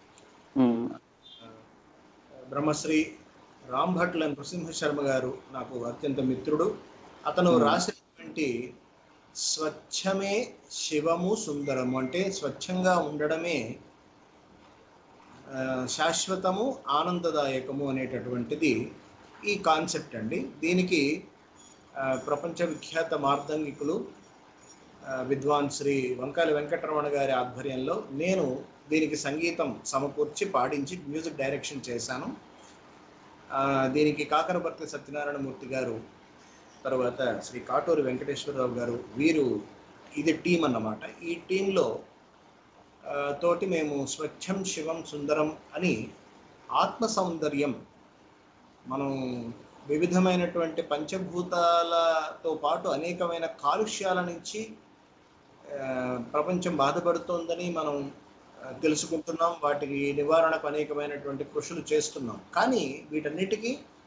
బ్రహ్మశ్రీ రాంభట్ల నృసింహ శర్మ గారు నాకు అత్యంత మిత్రుడు. అతను రాసినటువంటి స్వచ్ఛమే శివము సుందరము, అంటే స్వచ్ఛంగా ఉండడమే శాశ్వతము ఆనందదాయకము అనేటటువంటిది ఈ కాన్సెప్ట్ అండి. దీనికి ప్రపంచ విఖ్యాత మార్దంగికులు విద్వాన్ శ్రీ వంకాయల వెంకటరమణ గారి ఆధ్వర్యంలో నేను దీనికి సంగీతం సమకూర్చి పాడించి మ్యూజిక్ డైరెక్షన్ చేశాను. దీనికి కాకరపర్తి సత్యనారాయణమూర్తి గారు, తర్వాత శ్రీ కాటూరి వెంకటేశ్వరరావు గారు, వీరు ఇది టీం అన్నమాట. ఈ టీంలో తోటి మేము స్వచ్ఛం శివం సుందరం అని ఆత్మ సౌందర్యం, మనం వివిధమైనటువంటి పంచభూతాలతో పాటు అనేకమైన కాలుష్యాల నుంచి ప్రపంచం బాధపడుతోందని మనం తెలుసుకుంటున్నాం. వాటికి నివారణకు అనేకమైనటువంటి కృషులు చేస్తున్నాం. కానీ వీటన్నిటికీ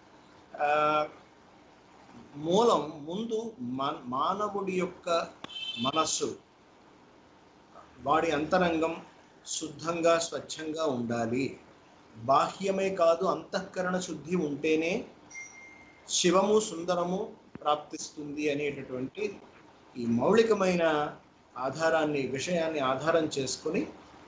మూలం ముందు మానవుడి యొక్క మనస్సు, వాడి అంతరంగం శుద్ధంగా స్వచ్ఛంగా ఉండాలి. బాహ్యమే కాదు, అంతఃకరణ శుద్ధి ఉంటేనే శివము సుందరము ప్రాప్తిస్తుంది అనేటటువంటి ఈ మౌలికమైన విషయాన్ని ఆధారం చేసుకొని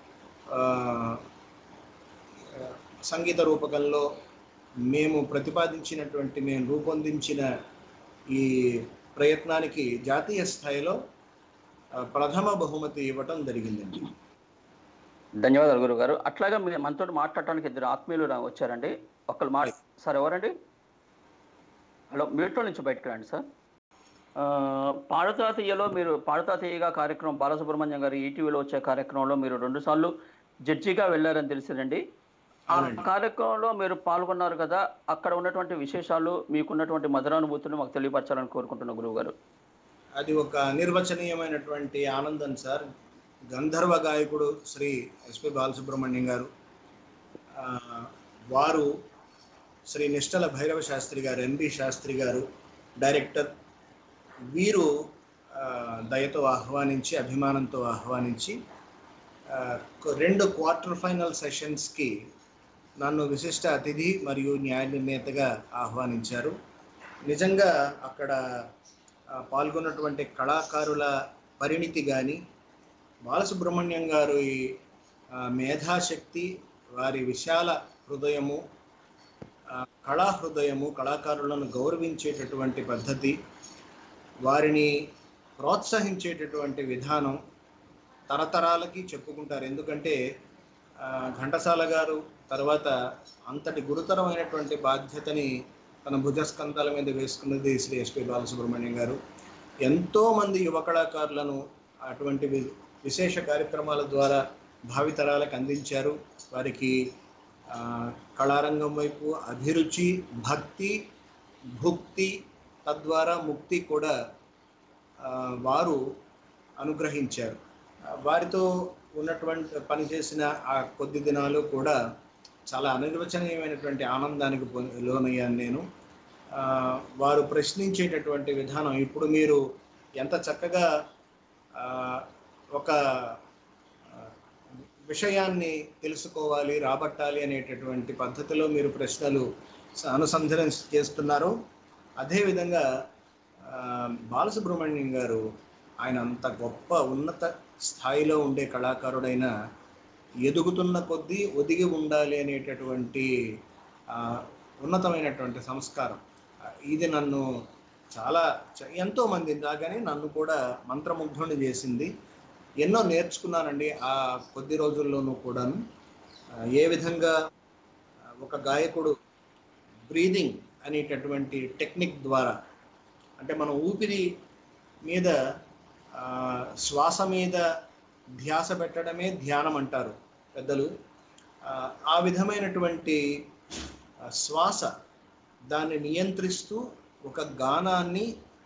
సంగీత రూపకంలో మేము రూపొందించిన ఈ ప్రయత్నానికి జాతీయ స్థాయిలో ప్రథమ బహుమతి ఇవ్వటం జరిగిందండి. ధన్యవాదాలు గురువు గారు. అట్లాగా మనతో మాట్లాడటానికి ఇద్దరు ఆత్మీయులు వచ్చారండి. ఒకళ్ళు సార్ ఎవరండి? హలో, మీట్లో నుంచి బయటకు రండి సార్. పాడుతాతీయలో మీరు పాడుతాతీయగా కార్యక్రమం బాలసుబ్రహ్మణ్యం గారు ఈటీవీలో వచ్చే కార్యక్రమంలో మీరు 2 సార్లు జడ్జిగా వెళ్ళారని తెలిసిందండి. ఆ కార్యక్రమంలో మీరు పాల్గొన్నారు కదా, అక్కడ ఉన్నటువంటి విశేషాలు, మీకున్నటువంటి మధురానుభూతులు మాకు తెలియపరచాలని కోరుకుంటున్నా గురువు గారు. అది ఒక నిర్వచనీయమైనటువంటి ఆనందం సార్. గంధర్వ గాయకుడు శ్రీ ఎస్పి బాలసుబ్రహ్మణ్యం గారు, వారు శ్రీ నిష్టల భైరవ శాస్త్రి గారు, ఎంబి శాస్త్రి గారు డైరెక్టర్, వీరు దయతో ఆహ్వానించి, అభిమానంతో ఆహ్వానించి 2 క్వార్టర్ ఫైనల్ సెషన్స్కి నన్ను విశిష్ట అతిథి మరియు న్యాయ నిర్ణేతగా ఆహ్వానించారు. నిజంగా అక్కడ పాల్గొన్నటువంటి కళాకారుల పరిణితి కానీ, బాలసుబ్రహ్మణ్యం గారి మేధాశక్తి, వారి విశాల హృదయము, కళాహృదయము, కళాకారులను గౌరవించేటటువంటి పద్ధతి, వారిని ప్రోత్సహించేటటువంటి విధానం తరతరాలకి చెప్పుకుంటారు. ఎందుకంటే ఘంటసాల గారు తర్వాత అంతటి గురుతరమైనటువంటి బాధ్యతని తన భుజస్కంధాల మీద వేసుకున్నది శ్రీ ఎస్పి బాలసుబ్రహ్మణ్యం గారు. ఎంతోమంది యువ కళాకారులను అటువంటి విశేష కార్యక్రమాల ద్వారా భావితరాలకు అందించారు. వారికి కళారంగం వైపు అభిరుచి, భక్తి, భుక్తి, తద్వారా ముక్తి కూడా వారు అనుగ్రహించారు. వారితో ఉన్నటువంటి పనిచేసిన ఆ కొద్ది దినాలు కూడా చాలా అనిర్వచనీయమైనటువంటి ఆనందానికి లోనయ్యాను నేను. వారు ప్రశ్నించేటటువంటి విధానం, ఇప్పుడు మీరు ఎంత చక్కగా ఒక విషయాన్ని తెలుసుకోవాలి, రాబట్టాలి అనేటటువంటి పద్ధతిలో మీరు ప్రశ్నలు అనుసంధానం చేస్తున్నారు. అదేవిధంగా బాలసుబ్రహ్మణ్యం గారు, ఆయన అంత గొప్ప ఉన్నత స్థాయిలో ఉండే కళాకారుడైన ఎదుగుతున్న కొద్దీ ఒదిగి ఉండాలి అనేటటువంటి ఉన్నతమైనటువంటి సంస్కారం, ఇది నన్ను ఎంతోమంది రాగానే నన్ను కూడా మంత్రముగ్ధుని చేసింది. ఎన్నో నేర్చుకున్నానండి ఆ కొద్ది రోజుల్లోనూ కూడాను. ఏ విధంగా ఒక గాయకుడు బ్రీదింగ్ అనేటటువంటి టెక్నిక్ ద్వారా, అంటే మనం ఊపిరి మీద శ్వాస మీద ధ్యాస పెట్టడమే ధ్యానం అంటారు పెద్దలు. ఆ విధమైనటువంటి శ్వాస, దాన్ని నియంత్రిస్తూ ఒక గానాన్ని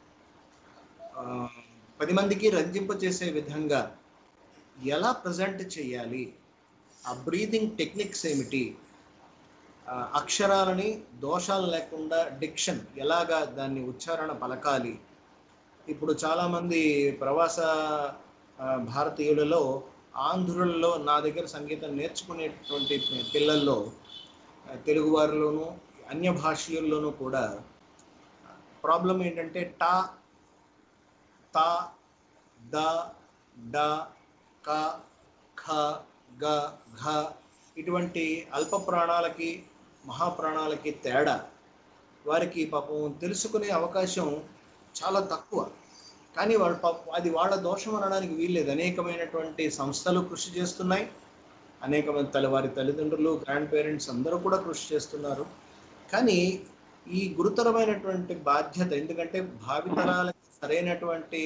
10 మందికి రంజింపచేసే విధంగా ఎలా ప్రజెంట్ చేయాలి, ఆ బ్రీదింగ్ టెక్నిక్స్ ఏమిటి, అక్షరాలని దోషాలు లేకుండా డిక్షన్ ఎలాగా దాన్ని ఉచ్చారణ పలకాలి. ఇప్పుడు చాలామంది ప్రవాస భారతీయులలో, ఆంధ్రులలో నా దగ్గర సంగీతం నేర్చుకునేటువంటి పిల్లల్లో, తెలుగువారిలోనూ అన్య భాషీయుల్లోనూ కూడా ప్రాబ్లం ఏంటంటే టా, తా, ద, డ, క, ఖ, గ, ఘ ఇటువంటి అల్ప ప్రాణాలకి మహాప్రాణాలకి తేడా. వారికి పాపం తెలుసుకునే అవకాశం చాలా తక్కువ. కానీ వాళ్ళు అది వాళ్ళ దోషం అనడానికి వీల్లేదు. అనేకమైనటువంటి సంస్థలు కృషి చేస్తున్నాయి, అనేకమంది వారి తల్లిదండ్రులు, గ్రాండ్ పేరెంట్స్ అందరూ కూడా కృషి చేస్తున్నారు. కానీ ఈ గురుతరమైనటువంటి బాధ్యత, ఎందుకంటే భావితరాలకు సరైనటువంటి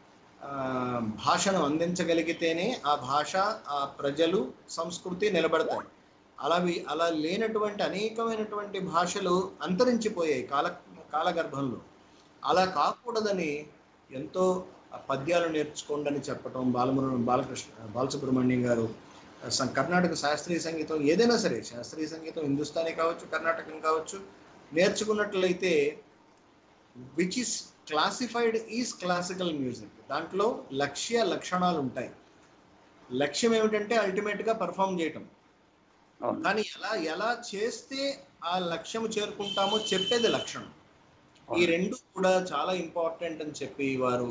భాషను అందించగలిగితేనే ఆ భాష, ఆ ప్రజలు, సంస్కృతి నిలబడతాయి. అలా లేనటువంటి అనేకమైనటువంటి భాషలు అంతరించిపోయాయి కాలగర్భంలో. అలా కాకూడదని ఎంతో పద్యాలు నేర్చుకోండి అని చెప్పటం బాలసుబ్రహ్మణ్యం గారు. కర్ణాటక శాస్త్రీయ సంగీతం ఏదైనా సరే, శాస్త్రీయ సంగీతం హిందుస్థానీ కావచ్చు, కర్ణాటకం కావచ్చు, నేర్చుకున్నట్లయితే which is classified is classical music. దాంట్లో లక్షణాలు ఉంటాయి. లక్ష్యం ఏమిటంటే అల్టిమేట్గా పర్ఫామ్ చేయటం. కానీ ఎలా చేస్తే ఆ లక్ష్యం చేరుకుంటామో చెప్పేది లక్షణం. ఈ రెండు కూడా చాలా ఇంపార్టెంట్ అని చెప్పి వారు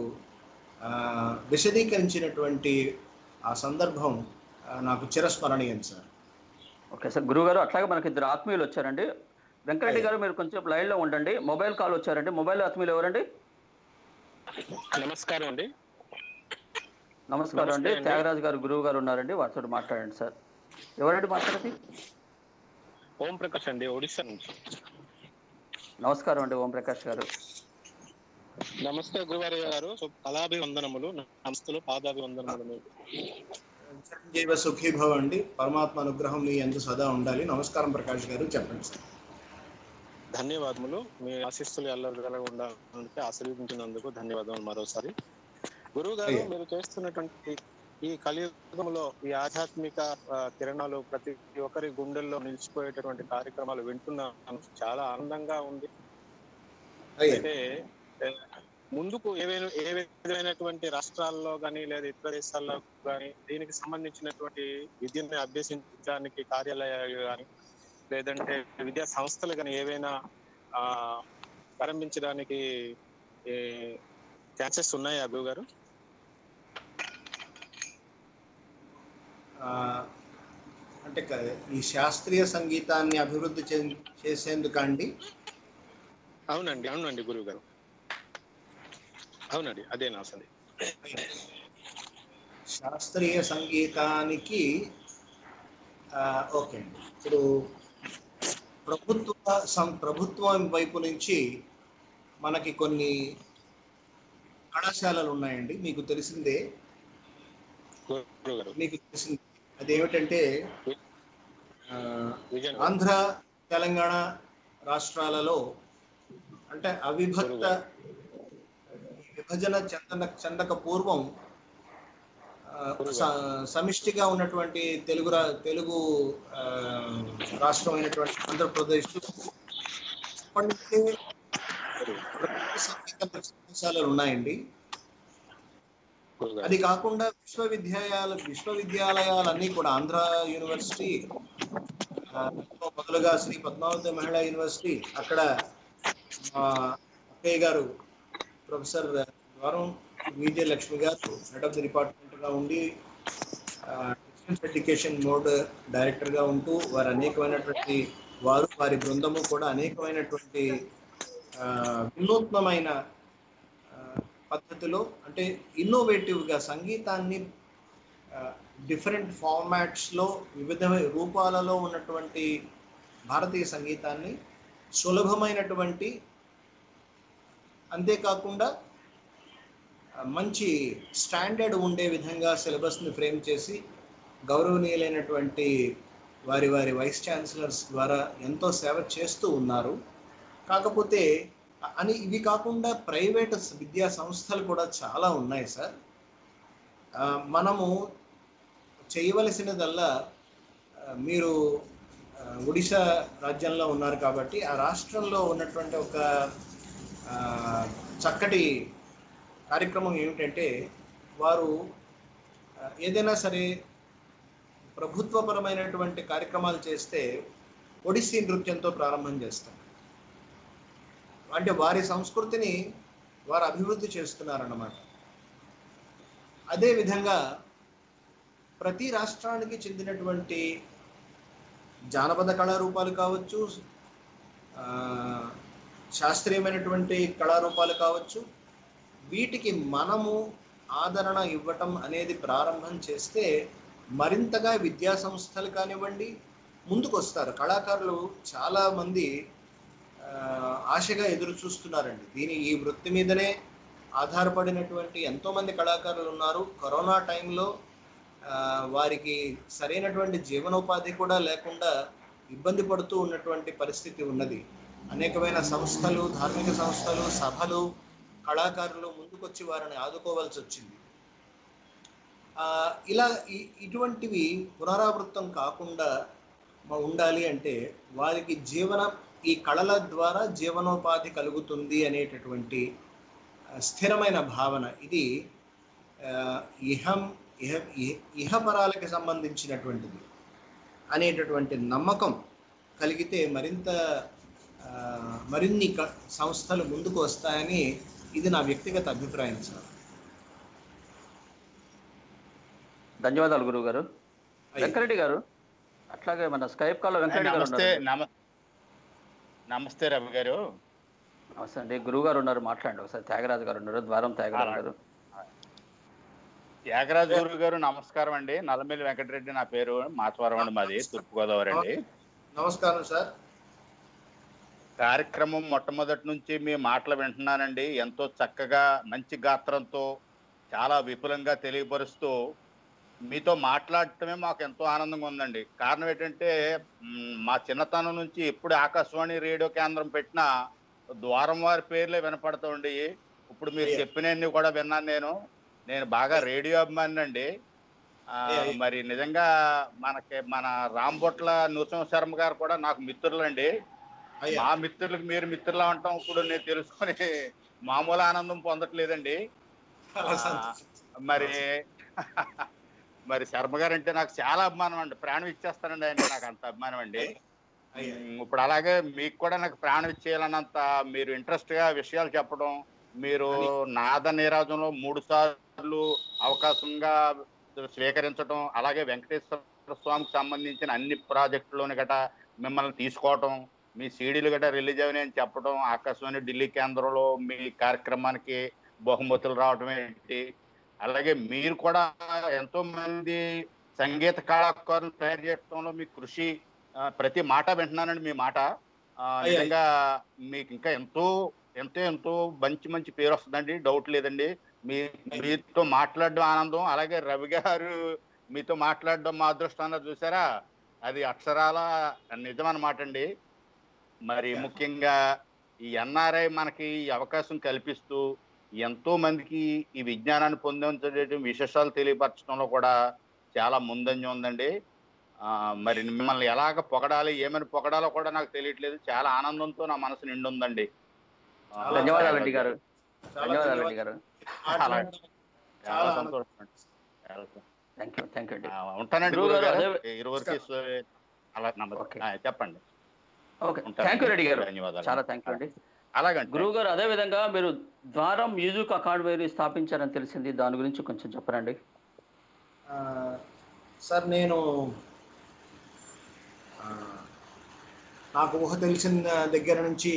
విశదీకరించినటువంటి ఆ సందర్భం నాకు చిరస్మరణీయం సార్. Okay sir. గురువు గారు, అట్లాగే మనకి ఇద్దరు ఆత్మీయులు వచ్చారండి. వెంకరెడ్డి గారు, మీరు కొంచెం లైన్లో ఉండండి. మొబైల్ కాల్ వచ్చారండి. మొబైల్ ఆత్మీయులు ఎవరండి? నమస్కారం అండి. నమస్కారం అండి. త్యాగరాజు గారు గురువు గారు ఉన్నారండి, వారితో మాట్లాడండి సార్. ఎవరండి మాట్లాడేది? ఓం ప్రకాష్ అండి, ఒడిశా నుంచి. నమస్కారం అండి ఓం ప్రకాష్ గారు. నమస్తే గురువారి గారు, కళాభివందనములు, నమస్తులు, పాదాభివందనములు. చిరంజీవ సుఖీభవ అండి. పరమాత్మ అనుగ్రహం మీ యందు సదా ఉండాలి. నమస్కారం ప్రకాష్ గారు, చెప్పండి సార్. ధన్యవాదములు. మీ ఆశీస్సులు ఎల్లవేళలా ఉండాలని ఆశీర్వదించినందుకు ధన్యవాదములు మరోసారి. గురువు గారు, మీరు చేస్తున్నటువంటి ఈ కలియుగంలో ఈ ఆధ్యాత్మిక కిరణాలు ప్రతి ఒక్కరి గుండెల్లో నిలిచిపోయేటటువంటి కార్యక్రమాలు వింటున్నాను. చాలా ఆనందంగా ఉంది. అయితే ముందుకు ఏ విధమైనటువంటి రాష్ట్రాల్లో కానీ లేదా ఇతర దేశాల్లో కానీ దీనికి సంబంధించినటువంటి విద్యను అభ్యసించడానికి కార్యాలయాలు కానీ లేదంటే విద్యా సంస్థలు కానీ ఏవైనా ప్రారంభించడానికి ఛాన్సెస్ ఉన్నాయా గురువు గారు? అంటే ఈ శాస్త్రీయ సంగీతాన్ని అభివృద్ధి చేసేందుకు అండి? అవునండి గురువు గారు, అవునండి, అదే నా అసలు. శాస్త్రీయ సంగీతానికి ఓకే అండి. ఇప్పుడు ప్రభుత్వం వైపు నుంచి మనకి కొన్ని కళాశాలలు ఉన్నాయండి, మీకు తెలిసిందే. మీకు తెలిసింది అదేమిటంటే ఆంధ్ర, తెలంగాణ రాష్ట్రాలలో అంటే విభజన చెందక పూర్వం సమిష్టిగా ఉన్నటువంటి తెలుగు రాష్ట్రం అయినటువంటి ఆంధ్రప్రదేశ్ సంగీత కళాశాలలు ఉన్నాయండి. అది కాకుండా విశ్వవిద్యాలయాలన్నీ కూడా ఆంధ్ర యూనివర్సిటీ మొదలుగా శ్రీ పద్మావతి మహిళా యూనివర్సిటీ, అక్కడ అక్కయ్య గారు ప్రొఫెసర్ ద్వారం విజయ లక్ష్మి గారు హెడ్ ఆఫ్ ది డిపార్ట్మెంట్ గా ఉండి డిస్టెన్స్ ఎడ్యుకేషన్ మోడ్ డైరెక్టర్ గా ఉంటూ వారు వారి బృందము కూడా అనేకమైనటువంటి వినూత్నమైన పద్ధతిలో, అంటే ఇన్నోవేటివ్గా సంగీతాన్ని డిఫరెంట్ ఫార్మాట్స్లో వివిధ రూపాలలో ఉన్నటువంటి భారతీయ సంగీతాన్ని సులభమైనటువంటి, అంతేకాకుండా మంచి స్టాండర్డ్ ఉండే విధంగా సిలబస్ని ఫ్రేమ్ చేసి గౌరవనీయులైనటువంటి వారి వైస్ ఛాన్సలర్స్ ద్వారా ఎంతో సేవ చేస్తూ ఉన్నారు. కాకపోతే ఇవి కాకుండా ప్రైవేట్ విద్యా సంస్థలు కూడా చాలా ఉన్నాయి సార్. మనము చేయవలసినదల్లా, మీరు ఒడిశా రాజ్యంలో ఉన్నారు కాబట్టి ఆ రాష్ట్రంలో ఉన్నటువంటి ఒక చక్కటి కార్యక్రమం ఏమిటంటే, వారు ఏదైనా సరే ప్రభుత్వపరమైనటువంటి కార్యక్రమాలు చేస్తే ఒడిస్సీ నృత్యంతో ప్రారంభం చేస్తారు. అంటే వారి సంస్కృతిని వారు అభివృద్ధి చేస్తున్నారన్నమాట. అదేవిధంగా ప్రతి రాష్ట్రానికి చెందినటువంటి జానపద కళారూపాలు కావచ్చు, శాస్త్రీయమైనటువంటి కళారూపాలు కావచ్చు, వీటికి మనము ఆదరణ ఇవ్వటం అనేది ప్రారంభం చేస్తే మరింతగా విద్యా సంస్థలు కానివ్వండి ముందుకు వస్తారు. కళాకారులు చాలామంది ఆశగా ఎదురు చూస్తున్నారండి. ఈ వృత్తి మీదనే ఆధారపడినటువంటి ఎంతోమంది కళాకారులు ఉన్నారు. కరోనా టైంలో వారికి సరైనటువంటి జీవనోపాధి కూడా లేకుండా ఇబ్బంది పడుతూ ఉన్నటువంటి పరిస్థితి ఉన్నది. అనేకమైన సంస్థలు, ధార్మిక సంస్థలు, సభలు, కళాకారులు ముందుకొచ్చి వారిని ఆదుకోవాల్సి వచ్చింది. ఇలా ఇటువంటివి పునరావృతం కాకుండా ఉండాలి అంటే వారికి ఈ కళల ద్వారా జీవనోపాధి కలుగుతుంది అనేటటువంటి స్థిరమైన భావన, ఇది ఇహపరాలకి సంబంధించినటువంటిది అనేటటువంటి నమ్మకం కలిగితే మరిన్ని సంస్థలు ముందుకు వస్తాయని ఇది నా వ్యక్తిగత అభిప్రాయం సార్. ధన్యవాదాలు గురువు గారు. వెంకరెడ్డి గారు, అట్లాగే మన స్కైప్ కాల్ వెంకరెడ్డి గారు. నమస్తే రవి గారు. నమస్తే అండి. గురువు గారు ఉన్నారు, మాట్లాడండి ఒకసారి. త్యాగరాజు గారు ఉన్నారు, ద్వారం త్యాగరాజు గారు. త్యాగరాజు గురువు గారు నమస్కారం అండి. నల్లమిల్లి వెంకటరెడ్డి నా పేరు, మాచవరం అండి మాది, తూర్పుగోదావరి అండి. నమస్కారం సార్. కార్యక్రమం మొట్టమొదటి నుంచి మీ మాటలు వింటున్నానండి. ఎంతో చక్కగా మంచి గాత్రంతో చాలా విపులంగా తెలియపరుస్తూ మీతో మాట్లాడటమే మాకు ఎంతో ఆనందంగా ఉందండి. కారణం ఏంటంటే మా చిన్నతనం నుంచి ఎప్పుడు ఆకాశవాణి రేడియో కేంద్రం పెట్టినా ద్వారం వారి పేర్లే వినపడుతూ ఉండేవి. ఇప్పుడు మీరు చెప్పినవన్నీ కూడా విన్నాను. నేను బాగా రేడియో అభిమాని అండి. మరి నిజంగా మన రాంబొట్ల నృసింహ శర్మ గారు కూడా నాకు మిత్రులండి. మా మిత్రులకు మీరు మిత్రులా ఉంటాం ఇప్పుడు నేను తెలుసుకొని మామూలు ఆనందం పొందట్లేదండి. మరి శర్మ గారు అంటే నాకు చాలా అభిమానం అండి. ప్రాణం ఇచ్చేస్తానండి ఆయన, నాకు అంత అభిమానం అండి. ఇప్పుడు అలాగే మీకు కూడా నాకు ప్రాణం ఇచ్చేయాలన్నంత మీరు ఇంట్రెస్ట్ గా విషయాలు చెప్పడం, మీరు నాద నీరాజంలో 3 సార్లు అవకాశంగా స్వీకరించడం, అలాగే వెంకటేశ్వర స్వామికి సంబంధించిన అన్ని ప్రాజెక్టులోని గట మిమ్మల్ని తీసుకోవటం, మీ సీడీలు గట రిలీజ్ అని చెప్పడం, ఆకాశవాణి ఢిల్లీ కేంద్రంలో మీ కార్యక్రమానికి బహుమతులు రావడం ఏంటి, అలాగే మీరు కూడా ఎంతో మంది సంగీత కళాకారులు తయారు చేయడంలో మీ కృషి, ప్రతి మాట వింటున్నానండి మీ మాట. నిజంగా మీకు ఇంకా ఎంతో ఎంతో ఎంతో మంచి పేరు వస్తుందండి, డౌట్ లేదండి. మీతో మాట్లాడడం ఆనందం. అలాగే రవి గారు మీతో మాట్లాడడం మా అదృష్టం చూసారా, అది అక్షరాల నిజం అన్నమాట అండి. మరి ముఖ్యంగా ఈ ఎన్ఆర్ఐ మనకి ఈ అవకాశం కల్పిస్తూ ఎంతో మందికి ఈ విజ్ఞానాన్ని పొందించడం, విశేషాలు తెలియపరచడంలో కూడా చాలా ముందంజ ఉందండి. మరి మిమ్మల్ని ఎలాగ పొగడాలి, ఏమని పొగడాలో కూడా నాకు తెలియట్లేదు. చాలా ఆనందంతో నా మనసు నిండి ఉందండి. ధన్యవాదాలు రెడ్డి గారు. ధన్యవాదాలు రెడ్డి గారు. చాలా సంతోషం అండి. థ్యాంక్ యూ అండి. ఉంటానండి ఇరువురికి. చెప్పండి. ఓకే, థ్యాంక్ యూ రెడ్డి గారు. ధన్యవాదాలు. చాలా థ్యాంక్ యూ అండి. అలాగే గురువు గారు, అదే విధంగా మీరు ద్వారం మ్యూజిక్ అకాడమీ స్థాపించారని తెలిసింది, దాని గురించి కొంచెం చెప్పరండి. సార్, నాకు ఊహ తెలిసిన దగ్గర నుంచి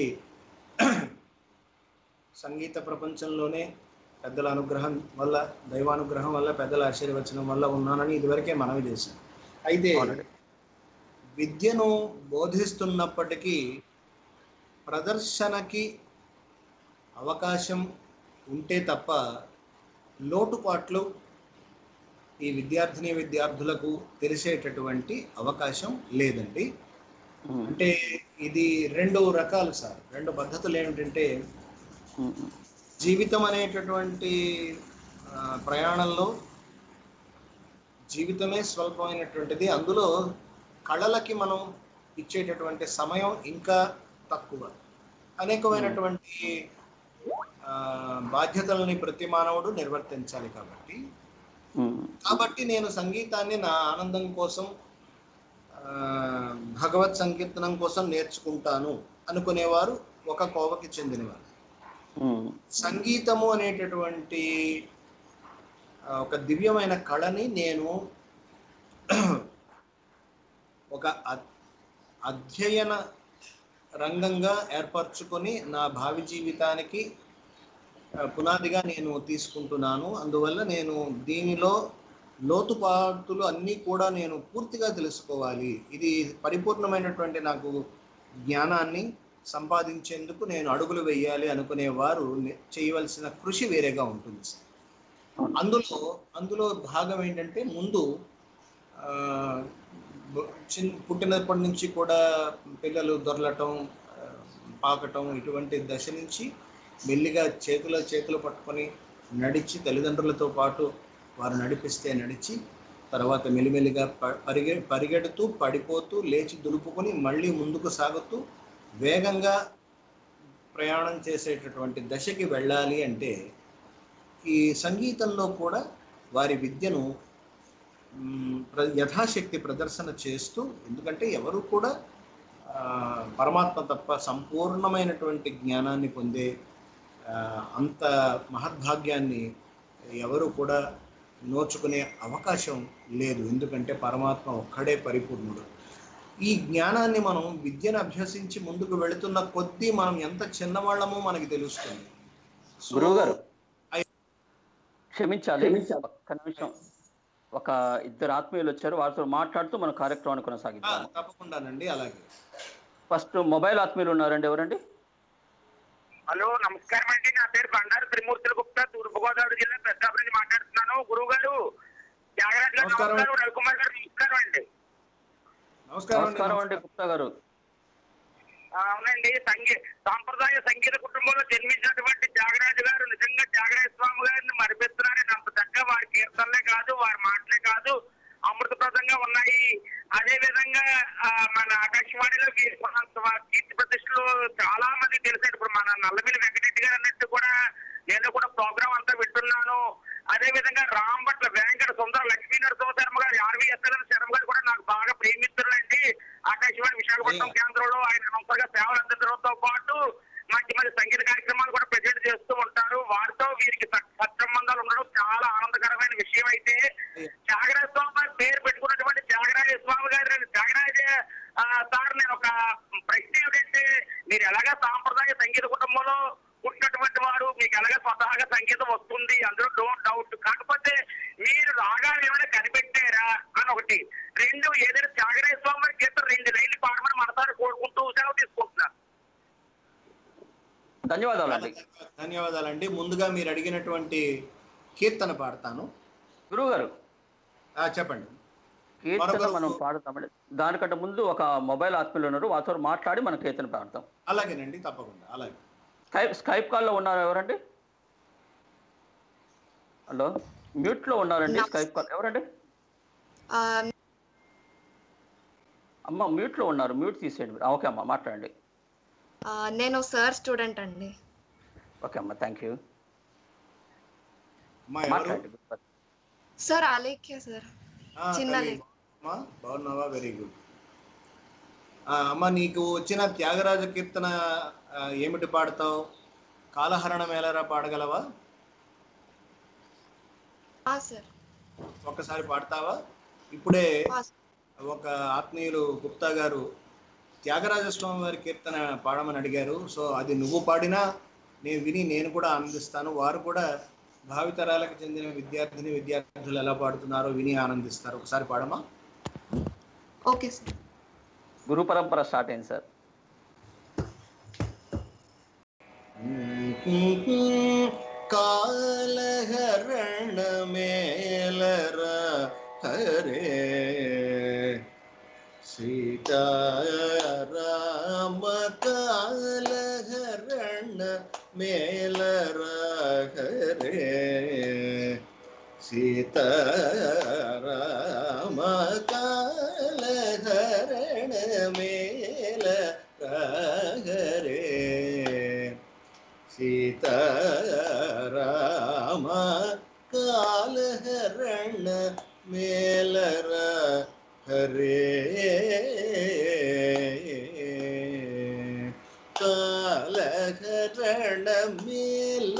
సంగీత ప్రపంచంలోనే పెద్దల అనుగ్రహం వల్ల, దైవానుగ్రహం వల్ల, పెద్దల ఆశీర్వచనం వల్ల ఉన్నానని ఇదివరకే మనవి చేశాను. అయితే విద్యను బోధిస్తున్నప్పటికీ ప్రదర్శనకి అవకాశం ఉంటే తప్ప లోటుపాట్లు ఈ విద్యార్థులకు తెలిసేటటువంటి అవకాశం లేదండి. అంటే ఇది 2 రకాలు సార్, 2 పద్ధతులు. ఏమిటంటే జీవితం అనేటటువంటి ప్రయాణంలో జీవితమే స్వల్పమైనటువంటిది. అందులో కళలకి మనం ఇచ్చేటటువంటి సమయం ఇంకా తక్కువ. అనేకమైనటువంటి బాధ్యతలని ప్రతి మానవుడు నిర్వర్తించాలి. కాబట్టి నేను సంగీతాన్ని నా ఆనందం కోసం, భగవత్ సంకీర్తనం కోసం నేర్చుకుంటాను అనుకునేవారు ఒక కోవకి చెందినవారు. సంగీతము అనేటటువంటి ఒక దివ్యమైన కళని నేను ఒక అధ్యయన రంగంగా ఏర్పరచుకొని నా భావి జీవితానికి పునాదిగా నేను తీసుకుంటున్నాను. అందువల్ల నేను దీనిలో లోతుపాతులు అన్నీ కూడా నేను పూర్తిగా తెలుసుకోవాలి. ఇది పరిపూర్ణమైనటువంటి నాకు జ్ఞానాన్ని సంపాదించేందుకు నేను అడుగులు వేయాలి అనుకునేవారు చేయవలసిన కృషి వేరేగా ఉంటుంది. అందులో భాగం ఏంటంటే, ముందు పుట్టినప్పటి నుంచి కూడా పిల్లలు దొరలటం, పాకటం ఇటువంటి దశ నుంచి మెల్లిగా చేతులు పట్టుకొని నడిచి, తల్లిదండ్రులతో పాటు వారు నడిపిస్తే నడిచి, తర్వాత మెల్లిమెల్లిగా పరిగెడుతూ పడిపోతూ లేచి దులుపుకొని మళ్ళీ ముందుకు సాగుతూ వేగంగా ప్రయాణం చేసేటటువంటి దశకి వెళ్ళాలి అంటే ఈ సంగీతంలో కూడా వారి విద్యను యథాశక్తి ప్రదర్శన చేస్తూ, ఎందుకంటే ఎవరు కూడా పరమాత్మ తప్ప సంపూర్ణమైనటువంటి జ్ఞానాన్ని పొందే అంత మహద్భాగ్యాన్ని ఎవరు కూడా నోచుకునే అవకాశం లేదు. ఎందుకంటే పరమాత్మ ఒక్కడే పరిపూర్ణుడు. ఈ జ్ఞానాన్ని మనం విద్యను అభ్యసించి ముందుకు వెళుతున్న కొద్దీ మనం ఎంత చిన్నవాళ్ళమో మనకి తెలుస్తుంది. గురువుగారు క్షమించాలి, ఒక్క నిమిషం. ఒక ఇద్దరు ఆత్మీయులు వచ్చారు, వారితో మాట్లాడుతూ మన కార్యక్రమాన్ని కొనసాగిద్దాం. తప్పకుండానండి. అలాగే ఫస్ట్ మొబైల్ ఆత్మీయులు ఉన్నారండి, ఎవరండి? హలో, నమస్కారం అండి. నా పేరు బండారు త్రిమూర్తుల గుప్తా, తూర్పుగోదావరి జిల్లా పెద్దాపురం నుంచి మాట్లాడుతున్నాను. గురువు గారు, త్యాగరాజు గారు నమస్కారం, రవికుమార్ గారు నమస్కారం అండి. నమస్కారం అండి గుప్తా గారు. అవునండి, సాంప్రదాయ సంగీత కుటుంబంలో జన్మించినటువంటి త్యాగరాజు గారు నిజంగా త్యాగరాజ స్వామి గారిని మరిపెత్తున్నారని అంత చక్కగా వారి కీర్తనలే కాదు, వారి మాటలే కాదు, అమృతప్రదంగా ఉన్నాయి. అదే విధంగా మన ఆకాశవాణిలో కీర్తి ప్రతిష్టలు చాలా మంది తెలిసారు. ఇప్పుడు మన నల్లమిల్లి వెంకటరెడ్డి గారు అన్నట్టు కూడా నేను కూడా ప్రోగ్రామ్ అంతా వింటున్నాను. అదే విధంగా రాంబట్ల వెంకట సుందర లక్ష్మీ నరసింహ శర్మ గారు, ఆర్వీఎస్ఎల్ శర్మ గారు కూడా నాకు బాగా ప్రేమిస్తున్నండి. ఆకాశవాణి విశాఖపట్నం కేంద్రంలో ఆయన అనౌన్సర్గా సేవలు అందించడంతో పాటు మంచి మంచి సంగీత కార్యక్రమాలు కూడా ప్రజెంట్ చేస్తూ ఉంటారు. వారితో వీరికి సత్సంబంధాలు ఉండడం చాలా ఆనందకరమైన విషయం. అయితే త్యాగరాజ స్వామి పేరు పెట్టుకున్నటువంటి త్యాగరాజ స్వామి గారు, త్యాగరాజ సార్, నేను ఒక ప్రశ్న ఏమిటంటే, మీరు ఎలాగా సాంప్రదాయ సంగీత కుటుంబంలో పుట్టినటువంటి వారు, మీకు ఎలాగా స్వతహాగా సంగీతం వస్తుంది, అందులో డోంట్ డౌట్. కాకపోతే మీరు రాగాలు ఏమైనా కనిపెట్టారా అని ఒకటి. రెండు, ఏదైనా త్యాగరాజ స్వామి వారి కీర్తన 2 లైన్లు పాడమని మనసారి కోరుకుంటూ సెలవు తీసుకుంటున్నాను. ధన్యవాదాలండి. ముందుగా మీరు అడిగినటువంటి కీర్తన పాడతాను. గురువు గారు చెప్పండి. కీర్తన మనం పాడతామండి. దానికంటే ముందు ఒక మొబైల్ ఆత్మీయులు ఉన్నారు, వారితో మాట్లాడి మనం కీర్తన పాడతాం. అలాగేనండి, తప్పకుండా. అలాగే. స్కైప్ కాల్లో ఉన్నారు ఎవరండి? హలో, మ్యూట్ లో ఉన్నారండి. స్కైప్ కాల్ ఎవరండి? అమ్మ మ్యూట్ లో ఉన్నారు, మ్యూట్ తీసేయండి. ఓకే అమ్మ, మాట్లాడండి. నేను సార్ స్టూడెంట్ అండి. ఓకే అమ్మ, థ్యాంక్ యూ. మాట్లాడండి సార్. అలేఖ్య సార్, చిన్న బాగున్నావా? Very good. అమ్మ, నీకు వచ్చిన త్యాగరాజ కీర్తన ఏమిటి పాడతావు? కాలహరణ మేళరా పాడగలవా? సార్, ఒక్కసారి పాడతావా? ఇప్పుడే ఒక ఆత్మీయులు గుప్తా గారు త్యాగరాజ స్వామి వారి కీర్తన పాడమని అడిగారు. సో అది నువ్వు పాడినా నేను కూడా ఆనందిస్తాను. వారు కూడా భావితరాలకు చెందిన విద్యార్థులు ఎలా పాడుతున్నారో విని ఆనందిస్తారు. ఒకసారి పాడమా? Okay sir. గురు పరంపర స్టార్ట్ అయింది సార్. కాలహరణ మేళర హరే సీతారామ కాలహరణ మేళర హరే సీతారామ కాలహరణ మేళర హరే సీతారామ కాలహరణ మేళర హరే కాలహరణ మేళ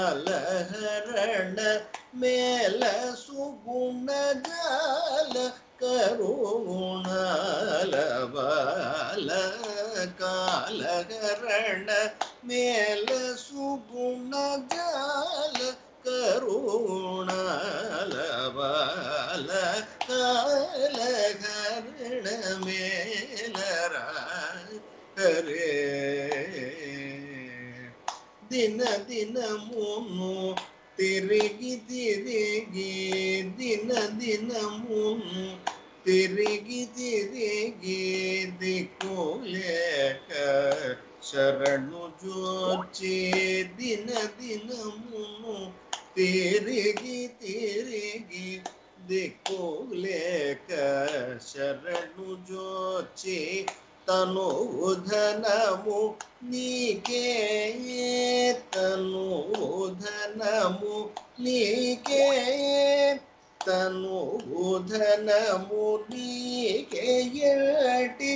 కాలహరణ మేళ సుగుణ జాల కరుణాల బాల కాలహరణ మేల సుగుణ జాల కరుణాల బాల కాలహరణ మేల హరే దిన దినమును తిరిగి తిరిగి దిన దినమును తిరిగి తిరిగి దిక్కులేక శరణు జోచి దిన దినమును తిరిగి తిరిగి దిక్కులేక శరణు జోచి తను ధనము నీకే తను ధనము నీకే తను ధనము నీకే యటి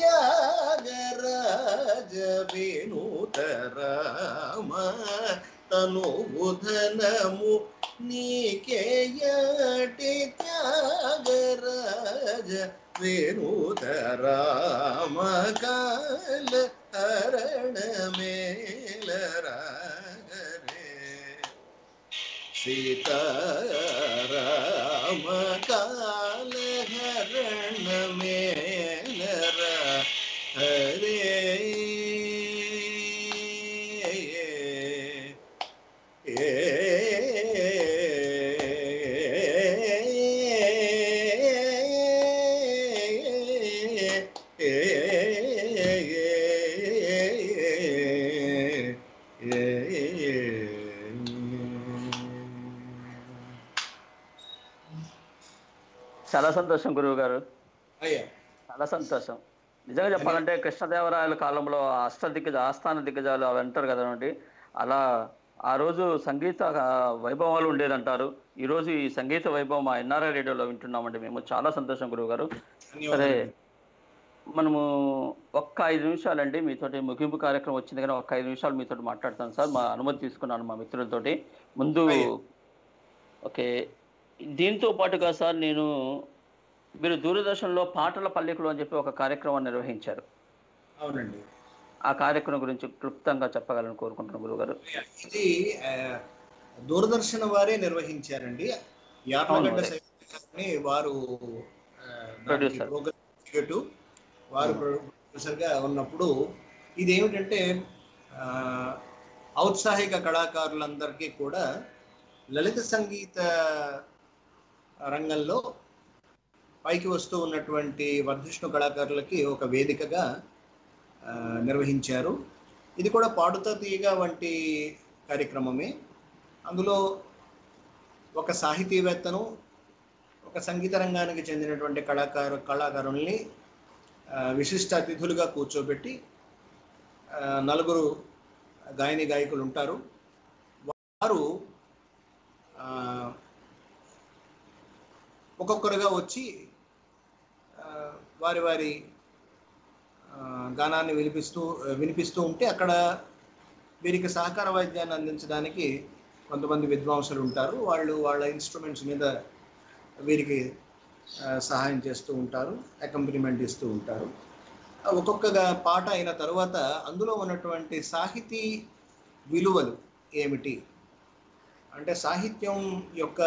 త్యాగరాజ వినూత రామ తను ధనము నీకే యటి త్యాగరాజ వినూత రామ కాల హరణ మేల రాగరే సీతారామ కాల హరణ మేల హరే చాలా సంతోషం గురువు గారు, అయ్యా చాలా సంతోషం. నిజంగా చెప్పాలంటే కృష్ణదేవరాయల కాలంలో ఆస్థాన దిగ్గజాలు అవి అంటారు కదండి, అలా ఆ రోజు సంగీత వైభవాలు ఉండేదంటారు. ఈ రోజు ఈ సంగీత వైభవం మా ఎన్ఆర్ఐ రేడియోలో వింటున్నామండి మేము. చాలా సంతోషం గురువు గారు. సరే, మనము ఒక్క 5 నిమిషాలండి మీతోటి ముగింపు కార్యక్రమం వచ్చింది కానీ ఒక్క 5 నిమిషాలు మీతో మాట్లాడతాను సార్. మా అనుమతి తీసుకున్నాను మా మిత్రులతోటి. ముందు ఓకే, దీంతో పాటుగా సార్ మీరు దూరదర్శన్లో పాటల పల్లెకులు అని చెప్పి ఒక కార్యక్రమాన్ని నిర్వహించారు. అవునండి. ఆ కార్యక్రమం గురించి క్లుప్తంగా చెప్పగలని కోరుకుంటున్నాను గురుగారు. ఇది దూరదర్శన్ వారే నిర్వహించారండి. యార్లగడ్డ గారిని వారు వారు ప్రొడ్యూసర్గా ఉన్నప్పుడు ఇదేమిటంటే ఔత్సాహిక కళాకారులందరికీ కూడా లలిత సంగీత రంగంలో పైకి వస్తూ ఉన్నటువంటి వర్ధిష్ణు కళాకారులకి ఒక వేదికగా నిర్వహించారు. ఇది కూడా పాడుతా తీయగా వంటి కార్యక్రమమే. అందులో ఒక సాహితీవేత్తను, ఒక సంగీత రంగానికి చెందినటువంటి కళాకారుల్ని విశిష్ట అతిథులుగా కూర్చోబెట్టి 4 గాయని గాయకులు ఉంటారు. వారు ఒక్కొక్కరుగా వచ్చి వారి వారి గానాన్ని వినిపిస్తూ ఉంటే అక్కడ వీరికి సహకార వాయిద్యాన్ని అందించడానికి కొంతమంది విద్వాంసులు ఉంటారు. వాళ్ళు వాళ్ళ ఇన్స్ట్రుమెంట్స్ మీద వీరికి సహాయం చేస్తూ ఉంటారు, అకంపెనిమెంట్ ఇస్తూ ఉంటారు. ఒక్కొక్క పాట అయిన తర్వాత అందులో ఉన్నటువంటి సాహితీ విలువలు ఏమిటి అంటే, సాహిత్యం యొక్క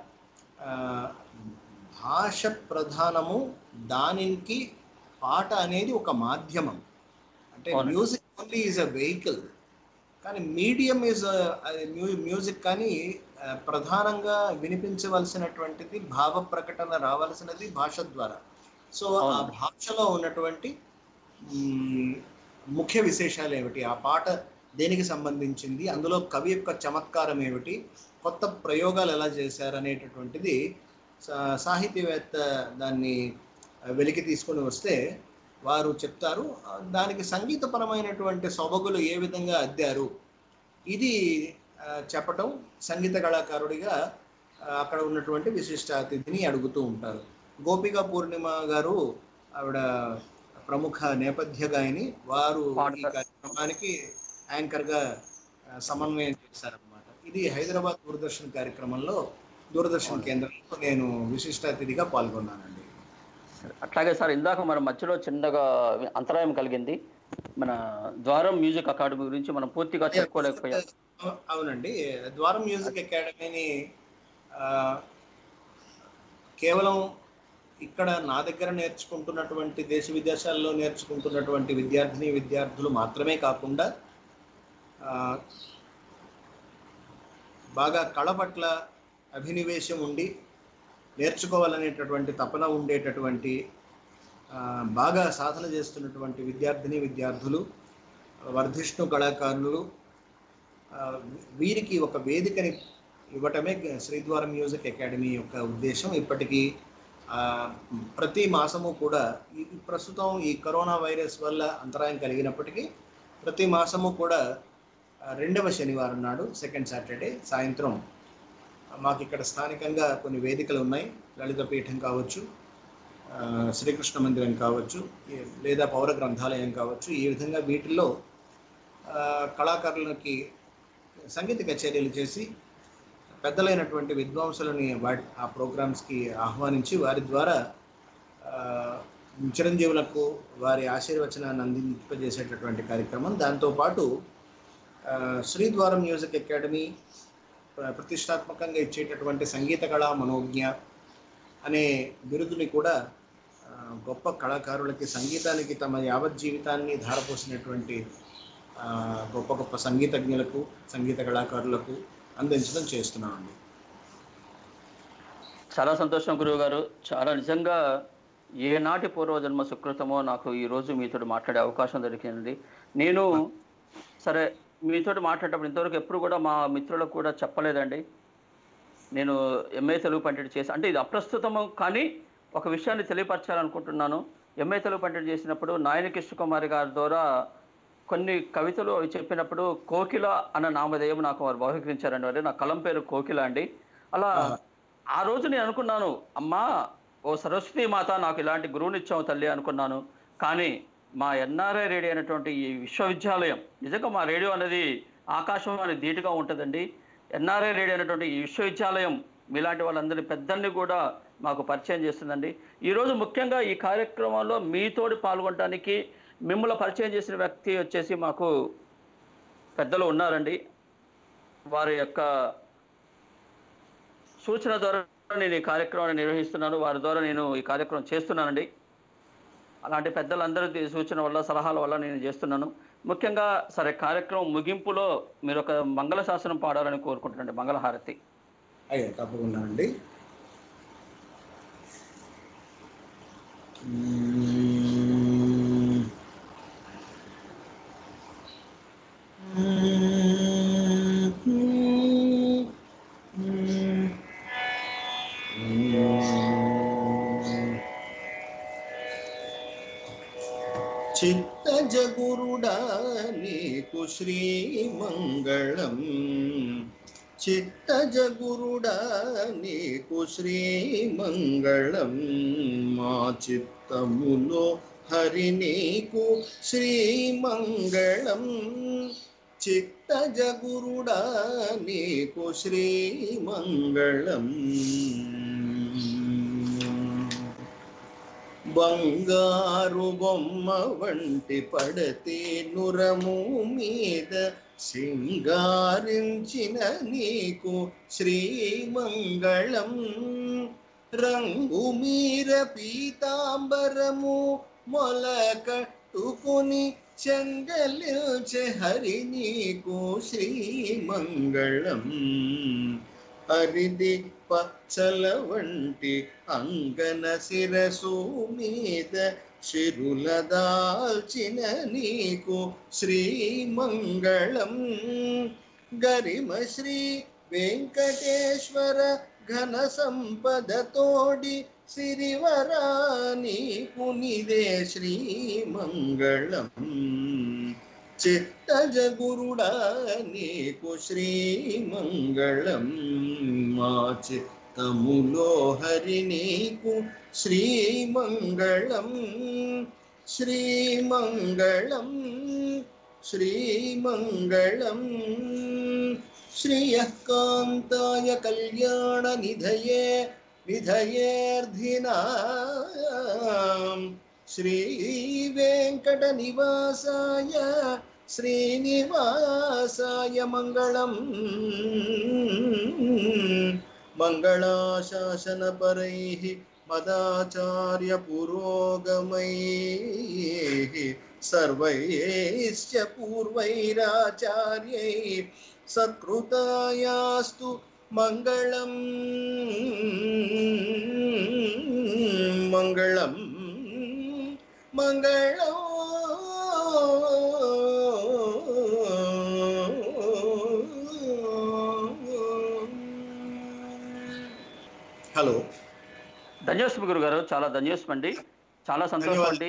భాష ప్రధానము, దానికి పాట అనేది ఒక మాధ్యమం. అంటే music only is a vehicle, కానీ మీడియం ఈజ్ మ్యూజిక్. కానీ ప్రధానంగా వినిపించవలసినటువంటిది, భావ ప్రకటన రావాల్సినది భాష ద్వారా. సో ఆ భాషలో ఉన్నటువంటి ముఖ్య విశేషాలు ఏమిటి, ఆ పాట దేనికి సంబంధించింది, అందులో కవి యొక్క చమత్కారం ఏమిటి, కొత్త ప్రయోగాలు ఎలా చేశారు అనేటటువంటిది సాహితీవేత్త దాన్ని వెలికి తీసుకొని వస్తే వారు చెప్తారు. దానికి సంగీతపరమైనటువంటి సొబగులు ఏ విధంగా అద్దారు ఇది చెప్పటం సంగీత కళాకారుడిగా అక్కడ ఉన్నటువంటి విశిష్ట అతిథిని అడుగుతూ ఉంటారు. గోపికా పూర్ణిమ గారు, ఆవిడ ప్రముఖ నేపథ్య గాయని, వారు ఈ కార్యక్రమానికి యాంకర్గా సమన్వయం చేశారనమాట. ఇది హైదరాబాద్ దూరదర్శన్ కార్యక్రమంలో, దూరదర్శన్ కేంద్రంలో నేను విశిష్ట అతిథిగా పాల్గొన్నానండి. సరే, అట్లాగే సార్ ఇందాక మన మధ్యలో చిన్నగా అంతరాయం కలిగింది. మన ద్వారం మ్యూజిక్ అకాడమీ గురించి మనం పూర్తిగా చెప్పుకోలేకపోయాం. అవునండి, ద్వారం మ్యూజిక్ అకాడమీని కేవలం ఇక్కడ నా దగ్గర నేర్చుకుంటున్నటువంటి దేశ విదేశాల్లో నేర్చుకుంటున్నటువంటి విద్యార్థులు మాత్రమే కాకుండా బాగా కళ పట్ల అభినివేశం ఉండి నేర్చుకోవాలనేటటువంటి తపన ఉండేటటువంటి బాగా సాధన చేస్తున్నటువంటి విద్యార్థులు, వర్ధిష్ణు కళాకారులు, వీరికి ఒక వేదికని ఇవ్వటమే శ్రీద్వారం మ్యూజిక్ అకాడమీ యొక్క ఉద్దేశం. ఇప్పటికీ ప్రతి మాసము కూడా ప్రస్తుతం ఈ కరోనా వైరస్ వల్ల అంతరాయం కలిగినప్పటికీ ప్రతి మాసము కూడా 2వ శనివారం నాడు, సెకండ్ సాటర్డే సాయంత్రం మాకు ఇక్కడ స్థానికంగా కొన్ని వేదికలు ఉన్నాయి. లలిత పీఠం కావచ్చు, శ్రీకృష్ణ మందిరం కావచ్చు, లేదా పౌర గ్రంథాలయం కావచ్చు. ఈ విధంగా వీటిల్లో కళాకారులకి సంగీత కచేరీలు చేసి పెద్దలైనటువంటి విద్వాంసులని ఆ ప్రోగ్రామ్స్కి ఆహ్వానించి వారి ద్వారా చిరంజీవులకు వారి ఆశీర్వచనాన్ని అందింపజేసేటటువంటి కార్యక్రమం. దాంతోపాటు శ్రీద్వారం మ్యూజిక్ అకాడమీ ప్రతిష్టాత్మకంగా ఇచ్చేటటువంటి సంగీత కళా మనోజ్ఞ అనే బిరుదుని కూడా గొప్ప కళాకారులకి, సంగీతానికి తమ యావత్ జీవితాన్ని ధారపోసినటువంటి గొప్ప సంగీతజ్ఞులకు, సంగీత కళాకారులకు అందించడం చేస్తున్నామండి. చాలా సంతోషం గురువు గారు. చాలా నిజంగా ఏనాటి పూర్వజన్మ సుకృతమో నాకు ఈరోజు మీతో మాట్లాడే అవకాశం దొరికింది. నేను సరే మీతో మాట్లాడేటప్పుడు ఇంతవరకు ఎప్పుడు కూడా మా మిత్రులకు కూడా చెప్పలేదండి. నేను ఎంఏ తెలుగు పండిట్ చేసి, అంటే ఇది అప్రస్తుతము కానీ ఒక విషయాన్ని తెలియపరచాలనుకుంటున్నాను. ఎంఏ తెలుగు పండిట్ చేసినప్పుడు నాయన కృష్ణకుమారి గారి ద్వారా కొన్ని కవితలు అవి చెప్పినప్పుడు కోకిల అన్న నామధేయం నాకు వారు బహుకరించారండి. వారు నా కలం పేరు కోకిల అండి. అలా ఆ రోజు నేను అనుకున్నాను, అమ్మా ఓ సరస్వతి మాత నాకు ఇలాంటి గురువునిచ్చావు తల్లి అనుకున్నాను. కానీ మా ఎన్ఆర్ఐ రేడియో అనేటువంటి ఈ విశ్వవిద్యాలయం, నిజంగా మా రేడియో అనేది ఆకాశం అనేది ధీటుగా ఉంటుందండి. ఎన్ఆర్ఐ రేడియో అనేటువంటి ఈ విశ్వవిద్యాలయం మీలాంటి వాళ్ళందరినీ పెద్దల్ని కూడా మాకు పరిచయం చేస్తుందండి. ఈరోజు ముఖ్యంగా ఈ కార్యక్రమంలో మీతోటి పాల్గొనడానికి మిమ్మల్ని పరిచయం చేసిన వ్యక్తి వచ్చేసి మాకు పెద్దలు ఉన్నారండి. వారి యొక్క సూచన ద్వారా నేను ఈ కార్యక్రమాన్ని నిర్వహిస్తున్నాను. వారి ద్వారా నేను ఈ కార్యక్రమం చేస్తున్నానండి. అలాంటి పెద్దలందరి సూచన వల్ల, సలహాల వల్ల నేను చేస్తున్నాను. ముఖ్యంగా సరే, కార్యక్రమం ముగింపులో మీరు ఒక మంగళ శాసనం పాడాలని కోరుకుంటున్నాండి. మంగళహారతి. అయ్యా తప్పకుండా అండి. చిత్తజ గురుడా నీకు శ్రీమంగళం, చిత్తజ గురుడా నీకు శ్రీమంగళం, మా చిత్తములో హరి నీకు శ్రీమంగళం, చిత్తజ గురుడా నీకు శ్రీమంగళం. బంగారు బొమ్మ వంటి పడతే నురము మీద సింగారించిన నీకు శ్రీమంగళం, రంగు మీర పీతాంబరము మొలకట్టుకుని చెంగలిల్చే హరి నీకు శ్రీమంగళం, హరిది పచ్చల వంటి అంగన శిరసు మీద శిరుల దాల్చిన నీకు శ్రీమంగళం, గరిమ శ్రీ వెంకటేశ్వర ఘన సంపద తోడి సిరివరా నీకు నిదే శ్రీమంగళం, చిత్తజ గురుడా నీకు శ్రీమంగళం, మా చిత్తములో హరి నీకు శ్రీమంగళం, శ్రీమంగళం, శ్రీమంగళం. శ్రియకాంతాయ కళ్యాణ నిధయే विधयेऽर्धिनां श्रीवेङ्कटनिवासाय श्रीनिवासाय मङ्गलम् मङ्गलाशासनपरैः मदाचार्यपुरोगमैः सर्वैश्च पूर्वैराचार्यैः सत्कृतायास्तु मङ्गलम् मङ्गलम् मङ्गलम् హలో ధన్యోస్మి గురుగారు, చాలా ధన్యోస్మి అండి, చాలా సంతోషం అండి.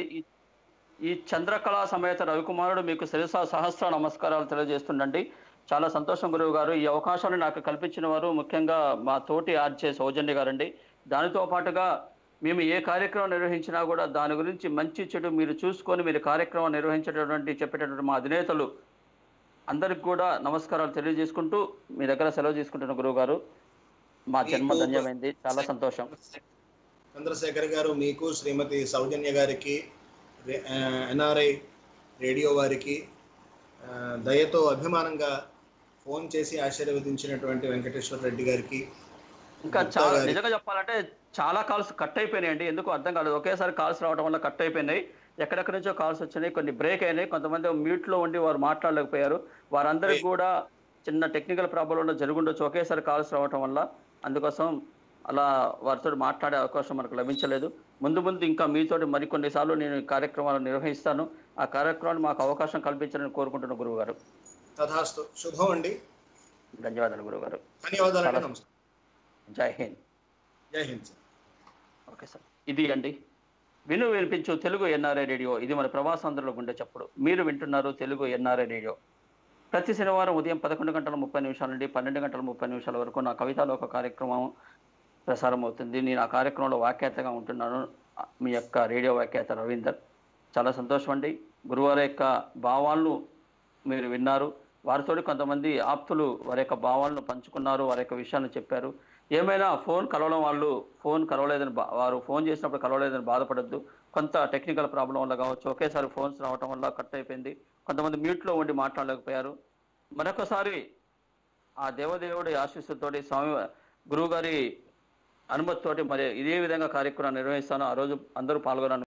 ఈ చంద్రకళా సమేత రవికుమారుడు మీకు సహస్ర నమస్కారాలు తెలియజేస్తుండండి. చాలా సంతోషం గురువు గారు. ఈ అవకాశాన్ని నాకు కల్పించిన వారు ముఖ్యంగా మా తోటి ఆర్జే సౌజన్య గారండి. దానితో పాటుగా మేము ఏ కార్యక్రమం నిర్వహించినా కూడా దాని గురించి మంచి చెడు మీరు చూసుకొని మీరు కార్యక్రమం చెప్పేటటువంటి మా అధినేతలు అందరికి కూడా నమస్కారాలు తెలియజేసుకుంటూ మీ దగ్గర సెలవు తీసుకుంటున్న గురువు గారు. మా జన్మ ధన్యమైంది, చాలా సంతోషం. చంద్రశేఖర్ గారు, మీకు శ్రీమతి సౌజన్య గారికి, ఎన్ఆర్ఐ రేడియో వారికి దయతో అభిమానంగా ఫోన్ చేసి ఆశీర్వదించినటువంటి వెంకటేశ్వర రెడ్డి గారికి, ఇంకా చాలా నిజంగా చెప్పాలంటే చాలా కాల్స్ కట్ అయిపోయినాయండి. ఎందుకు అర్థం కాలేదు, ఒకేసారి కాల్స్ రావడం వల్ల కట్ అయిపోయినాయి. ఎక్కడెక్కడి నుంచో కాల్స్ వచ్చినాయి, కొన్ని బ్రేక్ అయినాయి, కొంతమంది మ్యూట్లో ఉండి వారు మాట్లాడలేకపోయారు. వారందరికీ కూడా చిన్న టెక్నికల్ ప్రాబ్లం జరుగుండొచ్చు ఒకేసారి కాల్స్ రావడం వల్ల. అందుకోసం అలా వారితో మాట్లాడే అవకాశం మనకు లభించలేదు. ముందు ఇంకా మీతోటి మరికొన్నిసార్లు నేను ఈ కార్యక్రమాలు నిర్వహిస్తాను. ఆ కార్యక్రమాన్ని మాకు అవకాశం కల్పించాలని కోరుకుంటున్న గురువు గారు. తథాస్తు. శుభం అండి. ధన్యవాదాలు గురువు గారు. ధన్యవాదాలు. జై హింద్. జై హింద్ సార్. Okay sir. ఇది అండి వినిపించు తెలుగు ఎన్ఆర్ఐ రేడియో. ఇది మన ప్రవాసాంధ్రుల గుండె చప్పుడు. మీరు వింటున్నారు తెలుగు ఎన్ఆర్ఐ రేడియో. ప్రతి శనివారం ఉదయం 11:30 నుండి 12:30 వరకు నా కవితలో ఒక కార్యక్రమం ప్రసారం అవుతుంది. నేను ఆ కార్యక్రమంలో వ్యాఖ్యాతగా ఉంటున్నాను. మీ యొక్క రేడియో వ్యాఖ్యాత రవీందర్. చాలా సంతోషం అండి. గురువారి యొక్క భావాలను మీరు విన్నారు. వారితో కొంతమంది ఆప్తులు వారి యొక్క భావాలను పంచుకున్నారు, వారి యొక్క విషయాలను చెప్పారు. ఏమైనా ఫోన్ కలవలేదని వారు ఫోన్ చేసినప్పుడు కలవలేదని బాధపడద్దు. కొంత టెక్నికల్ ప్రాబ్లం వల్ల కావచ్చు, ఒకేసారి ఫోన్స్ రావడం వల్ల కట్ అయిపోయింది. కొంతమంది మ్యూట్లో ఉండి మాట్లాడలేకపోయారు. మరొకసారి ఆ దేవదేవుడి ఆశీస్సుతోటి స్వామి గురువు గారి అనుమతితోటి మరి ఇదే విధంగా కార్యక్రమం నిర్వహిస్తాను. ఆ రోజు అందరూ పాల్గొనాలని